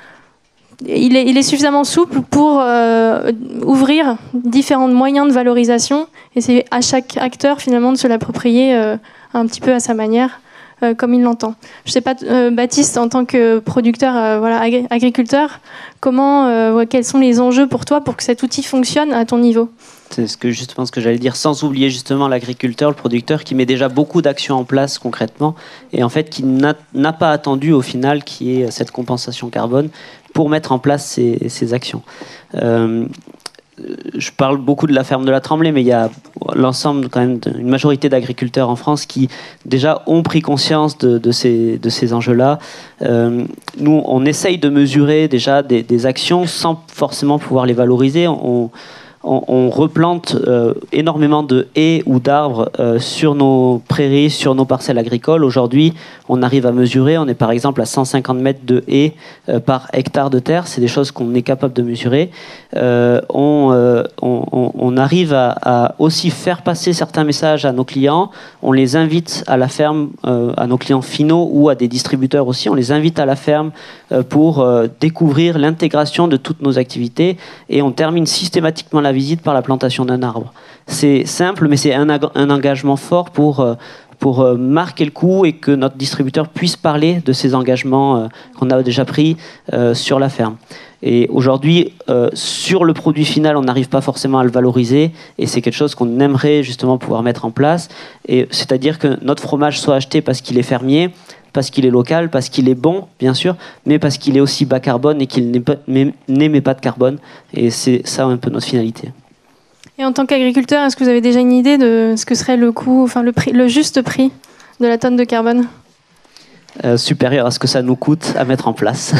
Il est, il est suffisamment souple pour euh, ouvrir différents moyens de valorisation, et c'est à chaque acteur finalement de se l'approprier euh, un petit peu à sa manière euh, comme il l'entend. Je ne sais pas, euh, Baptiste, en tant que producteur, euh, voilà, agri- agriculteur, comment, euh, quels sont les enjeux pour toi pour que cet outil fonctionne à ton niveau ? C'est ce que, justement ce que j'allais dire, sans oublier justement l'agriculteur, le producteur qui met déjà beaucoup d'actions en place concrètement et en fait qui n'a, n'a pas attendu au final qu'il y ait cette compensation carbone pour mettre en place ces, ces actions. Euh, je parle beaucoup de la ferme de la Tremblay, mais il y a l'ensemble, quand même, une majorité d'agriculteurs en France qui déjà ont pris conscience de, de, ces, de ces enjeux-là. Euh, nous, on essaye de mesurer déjà des, des actions sans forcément pouvoir les valoriser. On, On, on replante euh, énormément de haies ou d'arbres euh, sur nos prairies, sur nos parcelles agricoles. Aujourd'hui, on arrive à mesurer, on est par exemple à cent cinquante mètres de haies euh, par hectare de terre. C'est des choses qu'on est capable de mesurer. Euh, on, euh, on, on arrive à, à aussi faire passer certains messages à nos clients. On les invite à la ferme, euh, à nos clients finaux ou à des distributeurs aussi. On les invite à la ferme euh, pour euh, découvrir l'intégration de toutes nos activités et on termine systématiquement la visite par la plantation d'un arbre. C'est simple, mais c'est un, un engagement fort pour, pour marquer le coup et que notre distributeur puisse parler de ces engagements qu'on a déjà pris euh, sur la ferme. Et aujourd'hui, euh, sur le produit final, on n'arrive pas forcément à le valoriser et c'est quelque chose qu'on aimerait justement pouvoir mettre en place. Et c'est-à-dire que notre fromage soit acheté parce qu'il est fermier, parce qu'il est local, parce qu'il est bon, bien sûr, mais parce qu'il est aussi bas carbone et qu'il n'émet pas de carbone. Et c'est ça un peu notre finalité. Et en tant qu'agriculteur, est-ce que vous avez déjà une idée de ce que serait le coût, enfin le, prix, le juste prix de la tonne de carbone ? euh, Supérieur à ce que ça nous coûte à mettre en place.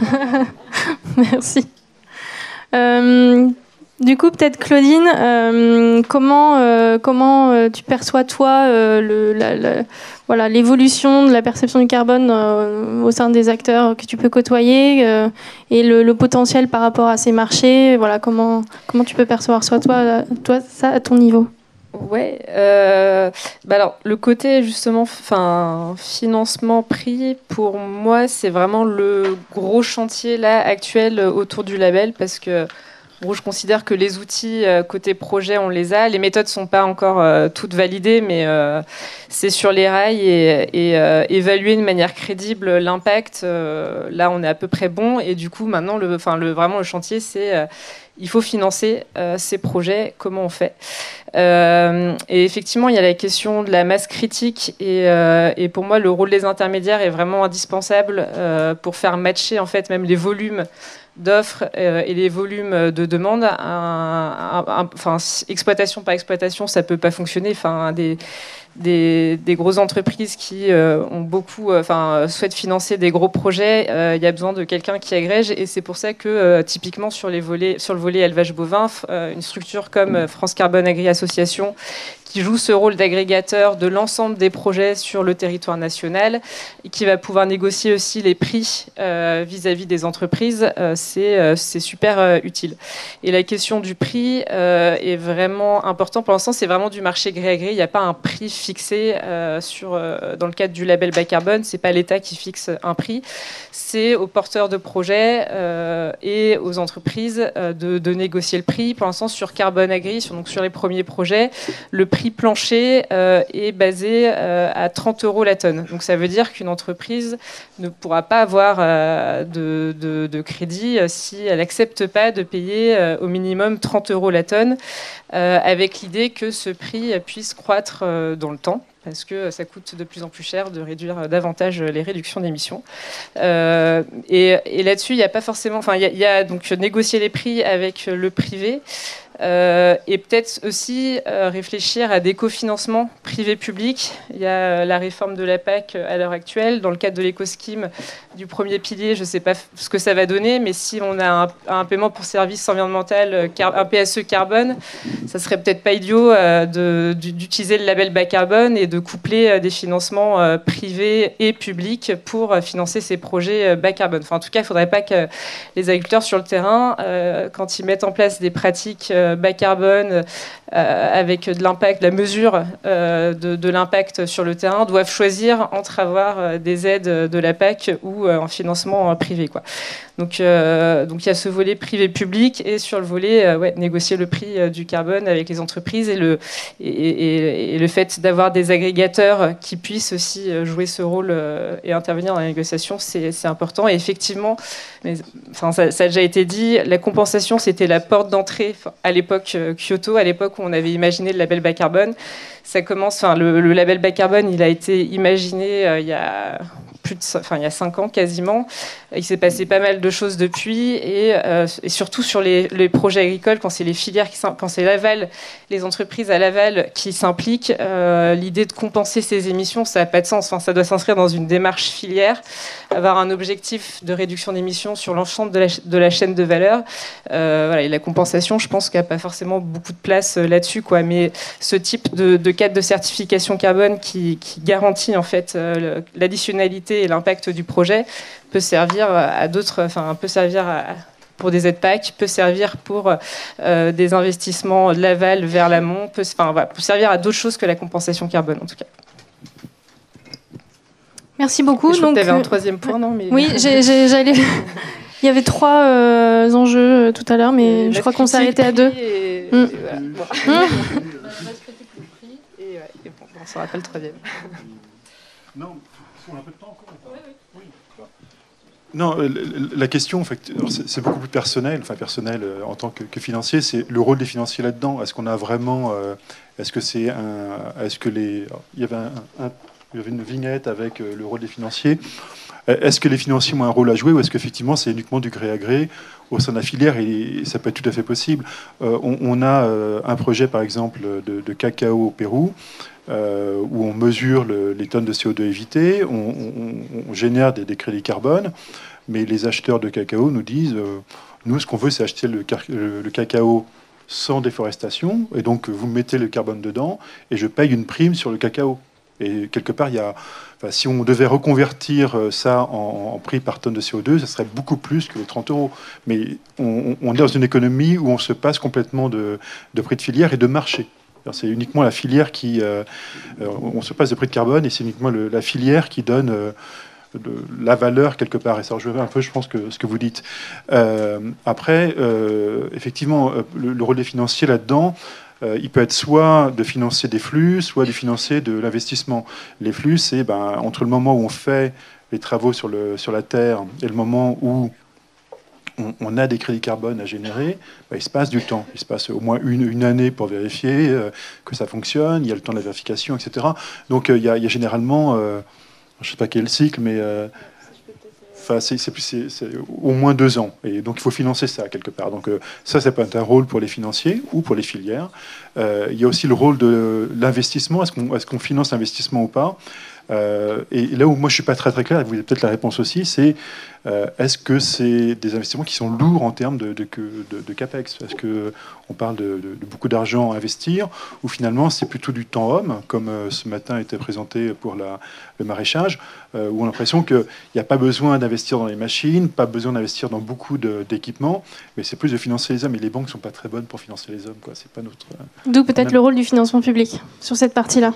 Merci. Euh, du coup, peut-être Claudine, euh, comment, euh, comment euh, tu perçois toi euh, le, la, la, voilà, l'évolution de la perception du carbone euh, au sein des acteurs que tu peux côtoyer euh, et le, le potentiel par rapport à ces marchés. Voilà, comment, comment tu peux percevoir soit toi, toi ça à ton niveau? Ouais, euh, bah alors le côté justement, enfin financement prix, pour moi c'est vraiment le gros chantier là actuel autour du label parce que bon, je considère que les outils euh, côté projet on les a, les méthodes sont pas encore euh, toutes validées, mais euh, c'est sur les rails et, et euh, évaluer de manière crédible l'impact. Euh, là on est à peu près bon et du coup maintenant le, enfin le vraiment le chantier c'est euh, il faut financer euh, ces projets, comment on fait euh, et effectivement, il y a la question de la masse critique et, euh, et pour moi, le rôle des intermédiaires est vraiment indispensable euh, pour faire matcher en fait même les volumes d'offres euh, et les volumes de demandes. Un, un, un, enfin, exploitation par exploitation, ça peut pas fonctionner. Enfin, des Des, des grosses entreprises qui euh, ont beaucoup, enfin, euh, souhaitent financer des gros projets, euh, il y a besoin de quelqu'un qui agrège et c'est pour ça que euh, typiquement sur, les volets, sur le volet élevage bovin, euh, une structure comme France Carbone Agri Association qui joue ce rôle d'agrégateur de l'ensemble des projets sur le territoire national et qui va pouvoir négocier aussi les prix euh, vis-à-vis des entreprises, euh, c'est, euh, c'est super euh, utile. Et la question du prix euh, est vraiment important. Pour l'instant, c'est vraiment du marché gré à gré. Il n'y a pas un prix fixé euh, sur, euh, dans le cadre du label bas carbone. Ce n'est pas l'État qui fixe un prix. C'est aux porteurs de projets euh, et aux entreprises euh, de, de négocier le prix. Pour l'instant, sur Carbone Agri, sur, donc sur les premiers projets, le prix plancher euh, est basé euh, à trente euros la tonne. Donc ça veut dire qu'une entreprise ne pourra pas avoir euh, de, de, de crédit euh, si elle n'accepte pas de payer euh, au minimum trente euros la tonne, euh, avec l'idée que ce prix puisse croître euh, dans le temps, parce que ça coûte de plus en plus cher de réduire davantage les réductions d'émissions. Euh, et, et là-dessus, il n'y a pas forcément... Enfin, il y, y a donc négocier les prix avec le privé, Euh, et peut-être aussi euh, réfléchir à des cofinancements privé-public. Il y a la réforme de la P A C à l'heure actuelle. Dans le cadre de l'éco-scheme du premier pilier, je ne sais pas ce que ça va donner, mais si on a un, un paiement pour service environnemental, un P S E carbone, ça serait peut-être pas idiot euh, de, d'utiliser le label bas carbone et de coupler euh, des financements euh, privés et publics pour euh, financer ces projets euh, bas carbone. Enfin, en tout cas, il ne faudrait pas que les agriculteurs sur le terrain, euh, quand ils mettent en place des pratiques euh, bas carbone avec de l'impact, la mesure euh, de, de l'impact sur le terrain, doivent choisir entre avoir euh, des aides de la P A C ou euh, un financement euh, privé, quoi. Donc, euh, donc il y a ce volet privé-public et sur le volet euh, ouais, négocier le prix euh, du carbone avec les entreprises et le, et, et, et le fait d'avoir des agrégateurs qui puissent aussi jouer ce rôle euh, et intervenir dans la négociation, c'est, c'est important. Et effectivement, mais, enfin, ça, ça a déjà été dit, la compensation, c'était la porte d'entrée à l'époque euh, Kyoto, à l'époque où on avait imaginé le label bas carbone. Ça commence, enfin, le, le label bas carbone, il a été imaginé euh, il y a plus de, enfin, il y a cinq ans quasiment. Il s'est passé pas mal de choses depuis, et, euh, et surtout sur les, les projets agricoles, quand c'est les filières, qui, quand c'est l'aval, les entreprises à l'aval qui s'impliquent, euh, l'idée de compenser ces émissions, ça n'a pas de sens. Enfin, ça doit s'inscrire dans une démarche filière, avoir un objectif de réduction d'émissions sur l'ensemble de la, de la chaîne de valeur. Euh, voilà, et la compensation, je pense qu'il n'y a pas forcément beaucoup de place là-dessus, quoi. Mais ce type de, de cadre de certification carbone qui, qui garantit en fait euh, l'additionnalité et l'impact du projet peut servir à d'autres, enfin peut servir à, pour des aides P A C, peut servir pour euh, des investissements de l'aval vers l'amont, peut, enfin, voilà, peut servir à d'autres choses que la compensation carbone en tout cas. Merci beaucoup. Et je crois donc, que tu avais un euh, troisième point, non mais... Oui, j'ai, j'ai, j'allais. Il y avait trois euh, enjeux euh, tout à l'heure, mais et je crois qu'on s'est arrêté à deux. Et, mm. et voilà. Bon. Mm. Et, ouais, et bon, on ne saura pas le troisième. Non, on a un peu de temps encore. Oui, oui. Oui. Non, la question, en fait, c'est, c'est beaucoup plus personnel, enfin personnel euh, en tant que, que financier, c'est le rôle des financiers là-dedans. Est-ce qu'on a vraiment, euh, est-ce que c'est un, est-ce que les, il y avait un, un, il y avait une vignette avec euh, le rôle des financiers. Est-ce que les financiers ont un rôle à jouer ou est-ce qu'effectivement c'est uniquement du gré à gré au sein de la filière et ça peut être tout à fait possible. Euh, on, on a euh, un projet par exemple de, de cacao au Pérou euh, où on mesure le, les tonnes de C O deux évitées, on, on, on génère des, des crédits carbone, mais les acheteurs de cacao nous disent euh, nous ce qu'on veut c'est acheter le, le, le cacao sans déforestation et donc vous mettez le carbone dedans et je paye une prime sur le cacao. Et quelque part, il y a, enfin, si on devait reconvertir ça en, en prix par tonne de C O deux, ça serait beaucoup plus que les trente euros. Mais on, on est dans une économie où on se passe complètement de, de prix de filière et de marché. Alors, c'est uniquement la filière qui... Euh, on se passe de prix de carbone et c'est uniquement le, la filière qui donne euh, de, la valeur quelque part. Et ça rejoint un peu, je pense, que ce que vous dites. Euh, après, euh, effectivement, le, le rôle des financiers là-dedans... Euh, il peut être soit de financer des flux, soit de financer de l'investissement. Les flux, c'est ben, entre le moment où on fait les travaux sur, le, sur la Terre et le moment où on, on a des crédits carbone à générer, ben, il se passe du temps. Il se passe au moins une, une année pour vérifier euh, que ça fonctionne, il y a le temps de la vérification, et cetera. Donc euh, il, y a, il y a généralement, euh, je ne sais pas quel est le cycle, mais... Euh, Enfin, c'est, c'est, c'est, c'est au moins deux ans. Et donc, il faut financer ça, quelque part. Donc, euh, ça, ça peut être un rôle pour les financiers ou pour les filières. Euh, il y a aussi le rôle de l'investissement. Est-ce qu'on, est-ce qu'on finance l'investissement ou pas ? euh, Et là où moi, je ne suis pas très, très clair, et vous avez peut-être la réponse aussi, c'est euh, est-ce que c'est des investissements qui sont lourds en termes de, de, de, de CAPEX ? Est-ce qu'on parle de, de, de beaucoup d'argent à investir ou finalement, c'est plutôt du temps homme, comme euh, ce matin était présenté pour la, le maraîchage, euh, où on a l'impression qu'il n'y a pas besoin d'investir dans les machines, pas besoin d'investir dans beaucoup de, d'équipements, mais c'est plus de financer les hommes. Et les banques ne sont pas très bonnes pour financer les hommes, quoi. C'est pas notre... D'où peut-être même... le rôle du financement public sur cette partie-là.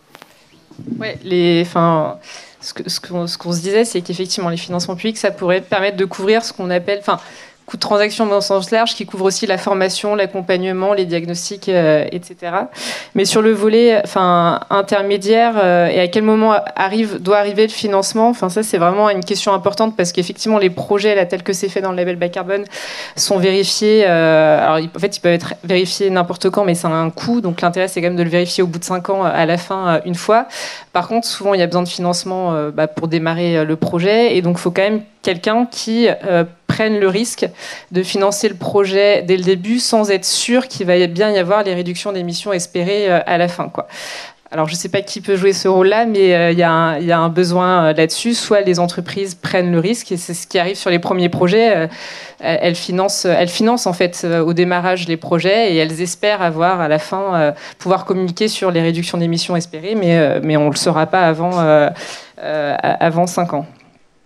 Ouais, les, enfin, ce, que, ce, qu'on, ce qu'on se disait, c'est qu'effectivement, les financements publics, ça pourrait permettre de couvrir ce qu'on appelle... Enfin, coût de transaction dans le sens large, qui couvre aussi la formation, l'accompagnement, les diagnostics, euh, et cetera. Mais sur le volet enfin, intermédiaire, euh, et à quel moment arrive, doit arriver le financement, enfin, ça c'est vraiment une question importante parce qu'effectivement les projets, là, tels que c'est fait dans le label bas carbone, sont vérifiés. Euh, alors, en fait, ils peuvent être vérifiés n'importe quand, mais ça a un coût. Donc l'intérêt, c'est quand même de le vérifier au bout de cinq ans, à la fin, une fois. Par contre, souvent, il y a besoin de financement euh, bah, pour démarrer le projet. Et donc, il faut quand même quelqu'un qui euh, prenne le risque de financer le projet dès le début sans être sûr qu'il va bien y avoir les réductions d'émissions espérées euh, à la fin, quoi. Alors, je ne sais pas qui peut jouer ce rôle-là, mais il euh, y, y a un besoin euh, là-dessus. Soit les entreprises prennent le risque, et c'est ce qui arrive sur les premiers projets. Euh, elles, financent, elles financent, en fait, euh, au démarrage les projets, et elles espèrent avoir, à la fin, euh, pouvoir communiquer sur les réductions d'émissions espérées, mais, euh, mais on ne le saura pas avant, euh, euh, avant cinq ans.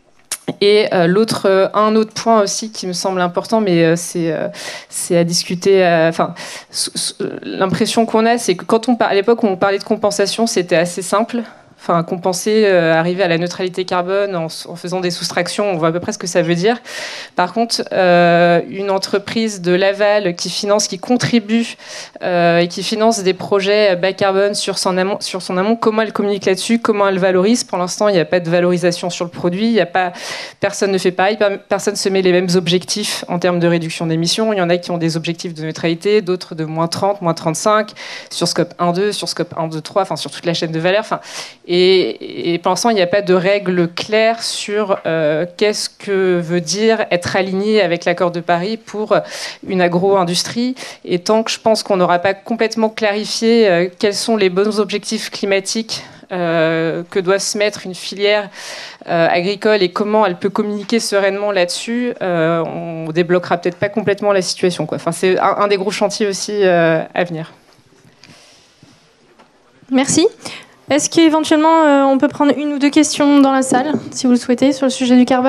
Et euh, l'autre, euh, un autre point aussi qui me semble important, mais euh, c'est euh, c'est à discuter. Enfin, euh, l'impression qu'on a, c'est que quand on par, à l'époque où on parlait de compensation, c'était assez simple. Enfin, compenser, euh, arriver à la neutralité carbone en, en faisant des soustractions, on voit à peu près ce que ça veut dire. Par contre, euh, une entreprise de l'aval qui finance, qui contribue euh, et qui finance des projets bas carbone sur son amont, sur son amont, comment elle communique là-dessus, comment elle valorise. Pour l'instant, il n'y a pas de valorisation sur le produit. Il y a pas, personne ne fait pareil, personne ne se met les mêmes objectifs en termes de réduction d'émissions. Il y en a qui ont des objectifs de neutralité, d'autres de moins trente, moins trente-cinq, sur scope un deux, sur scope un, deux, trois, enfin sur toute la chaîne de valeur. Enfin, Et, et pour l'instant, il n'y a pas de règles claires sur euh, qu'est-ce que veut dire être aligné avec l'accord de Paris pour une agro-industrie. Et tant que je pense qu'on n'aura pas complètement clarifié euh, quels sont les bons objectifs climatiques euh, que doit se mettre une filière euh, agricole et comment elle peut communiquer sereinement là-dessus, euh, on ne débloquera peut-être pas complètement la situation, quoi. Enfin, c'est un, un des gros chantiers aussi euh, à venir. Merci. Est-ce qu'éventuellement, euh, on peut prendre une ou deux questions dans la salle, si vous le souhaitez, sur le sujet du carbone ?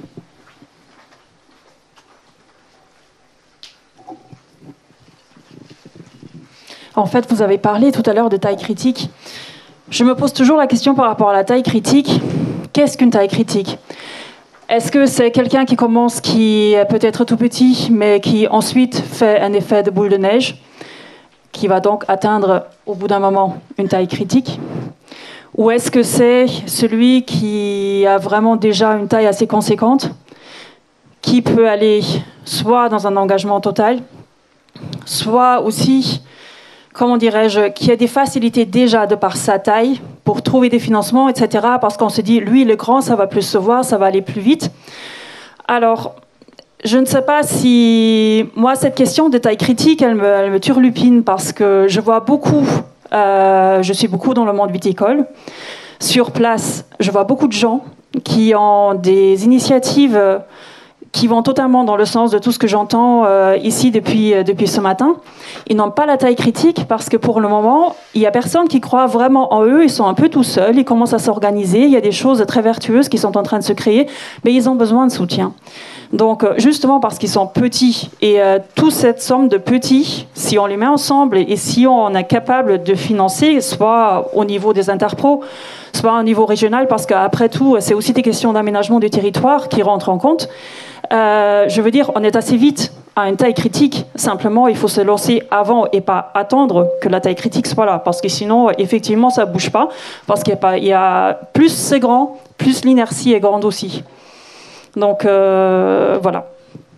En fait, vous avez parlé tout à l'heure de taille critique. Je me pose toujours la question par rapport à la taille critique. Qu'est-ce qu'une taille critique ? Est-ce que c'est quelqu'un qui commence, qui est peut-être tout petit, mais qui ensuite fait un effet de boule de neige, qui va donc atteindre au bout d'un moment une taille critique? Ou est-ce que c'est celui qui a vraiment déjà une taille assez conséquente, qui peut aller soit dans un engagement total, soit aussi, comment dirais-je, qui a des facilités déjà de par sa taille pour trouver des financements, et cetera, parce qu'on se dit, lui, le grand, ça va plus se voir, ça va aller plus vite. Alors, je ne sais pas si... Moi, cette question de taille critique, elle me, elle me turlupine parce que je vois beaucoup... Euh, je suis beaucoup dans le monde viticole. Sur place, je vois beaucoup de gens qui ont des initiatives qui vont totalement dans le sens de tout ce que j'entends euh, ici depuis, depuis ce matin. Ils n'ont pas la taille critique parce que pour le moment, il n'y a personne qui croit vraiment en eux. Ils sont un peu tout seuls, ils commencent à s'organiser. Il y a des choses très vertueuses qui sont en train de se créer, mais ils ont besoin de soutien. Donc, justement parce qu'ils sont petits, et euh, toute cette somme de petits, si on les met ensemble et si on est capable de financer, soit au niveau des interpros, soit au niveau régional, parce qu'après tout, c'est aussi des questions d'aménagement du territoire qui rentrent en compte. Euh, je veux dire, on est assez vite à une taille critique. Simplement, il faut se lancer avant et pas attendre que la taille critique soit là, parce que sinon, effectivement, ça ne bouge pas, parce qu'il y a, pas, il y a plus c'est grand, plus l'inertie est grande aussi. Donc, euh, voilà.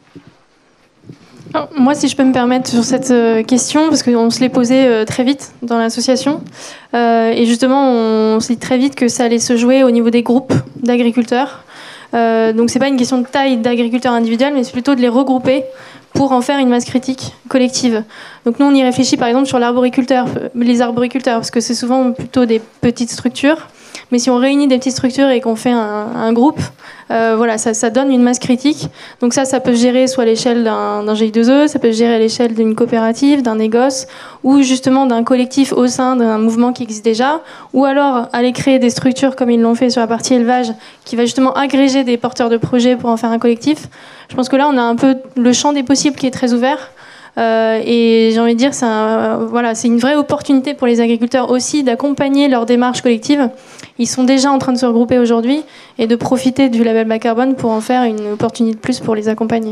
Alors, moi, si je peux me permettre sur cette euh, question, parce qu'on se l'est posée euh, très vite dans l'association, euh, et justement, on s'est dit très vite que ça allait se jouer au niveau des groupes d'agriculteurs. Euh, donc, c'est pas une question de taille d'agriculteurs individuels, mais c'est plutôt de les regrouper pour en faire une masse critique collective. Donc, nous, on y réfléchit par exemple sur l'arboriculteur, les arboriculteurs, parce que c'est souvent plutôt des petites structures. Mais si on réunit des petites structures et qu'on fait un, un groupe, euh, voilà, ça, ça donne une masse critique. Donc ça, ça peut se gérer soit à l'échelle d'un, d'un G I deux E, ça peut se gérer à l'échelle d'une coopérative, d'un négoce, ou justement d'un collectif au sein d'un mouvement qui existe déjà, ou alors aller créer des structures comme ils l'ont fait sur la partie élevage, qui va justement agréger des porteurs de projets pour en faire un collectif. Je pense que là, on a un peu le champ des possibles qui est très ouvert. Euh, et j'ai envie de dire, c'est, un, voilà, c'est une vraie opportunité pour les agriculteurs aussi d'accompagner leur démarche collective. Ils sont déjà en train de se regrouper aujourd'hui et de profiter du label bas carbone pour en faire une opportunité de plus pour les accompagner.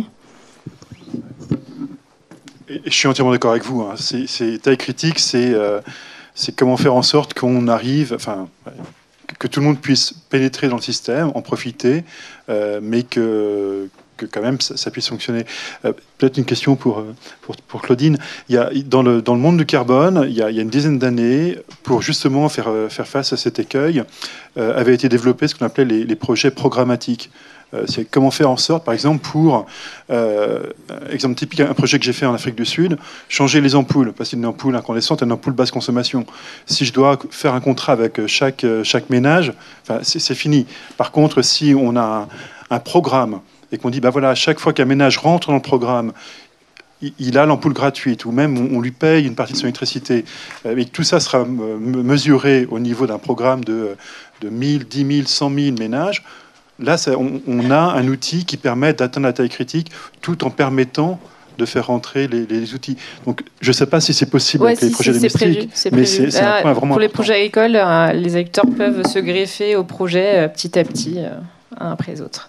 Et je suis entièrement d'accord avec vous. Hein. C'est, c'est taille critique, c'est, euh, c'est comment faire en sorte qu'on arrive, enfin, que tout le monde puisse pénétrer dans le système, en profiter, euh, mais que que quand même ça, ça puisse fonctionner. Euh, peut-être une question pour, pour, pour Claudine. Il y a, dans, le, dans le monde du carbone, il y a, il y a une dizaine d'années, pour justement faire, faire face à cet écueil, euh, avait été développé ce qu'on appelait les, les projets programmatiques. Euh, c'est comment faire en sorte, par exemple, pour, euh, exemple typique, un projet que j'ai fait en Afrique du Sud, changer les ampoules, passer d'une ampoule incandescente à une ampoule basse consommation. Si je dois faire un contrat avec chaque, chaque ménage, enfin, c'est, c'est fini. Par contre, si on a un, un programme et qu'on dit, ben voilà, à chaque fois qu'un ménage rentre dans le programme, il, il a l'ampoule gratuite, ou même on, on lui paye une partie de son électricité, et que tout ça sera me, mesuré au niveau d'un programme de, de mille, dix mille, cent mille ménages, là, ça, on, on a un outil qui permet d'atteindre la taille critique tout en permettant de faire rentrer les, les outils. Donc, je ne sais pas si c'est possible ouais, avec si, les projets si, domestiques, c'est mais prévu. c'est un point vraiment Pour les important. projets agricoles, euh, les agriculteurs peuvent se greffer au projet euh, petit à petit, euh, un après les autres.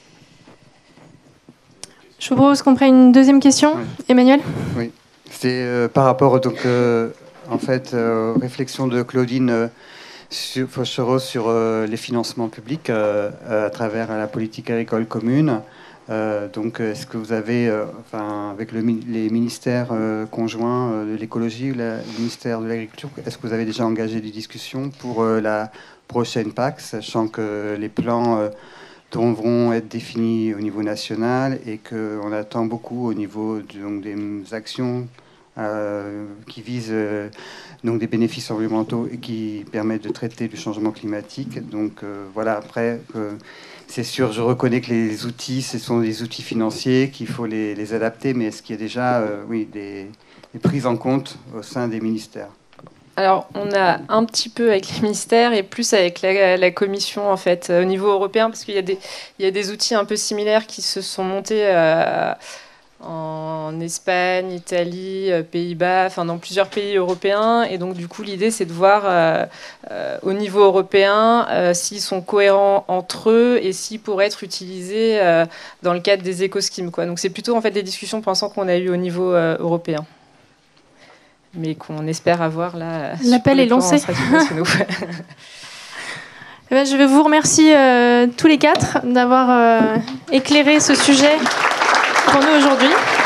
Je vous propose qu'on prenne une deuxième question. Oui. Emmanuel ? Oui, c'est euh, par rapport donc, euh, en fait, euh, aux réflexions de Claudine euh, sur, Fauchereau sur euh, les financements publics euh, à travers la politique agricole commune. Euh, donc, est-ce que vous avez, euh, enfin, avec le, les ministères euh, conjoints euh, de l'écologie, le ministère de l'agriculture, est-ce que vous avez déjà engagé des discussions pour euh, la prochaine P A C, sachant que les plans euh, devront être définis au niveau national et qu'on attend beaucoup au niveau de, donc, des actions euh, qui visent euh, donc des bénéfices environnementaux et qui permettent de traiter le changement climatique. Donc euh, voilà, après... Euh, c'est sûr, je reconnais que les outils, ce sont des outils financiers, qu'il faut les, les adapter, mais est-ce qu'il y a déjà euh, oui, des, des prises en compte au sein des ministères ? Alors, on a un petit peu avec les ministères et plus avec la, la Commission, en fait, au niveau européen, parce qu'il y a des, il y a des outils un peu similaires qui se sont montés euh, en Espagne, Italie, Pays-Bas, enfin dans plusieurs pays européens. Et donc, du coup, l'idée, c'est de voir euh, euh, au niveau européen euh, s'ils sont cohérents entre eux et s'ils pourraient être utilisés euh, dans le cadre des éco-schemes, quoi. Donc, c'est plutôt en fait des discussions pensant qu'on a eues au niveau euh, européen, mais qu'on espère avoir là. L'appel est lancé. Eh bien, je vais vous remercier euh, tous les quatre d'avoir euh, éclairé ce sujet pour nous aujourd'hui.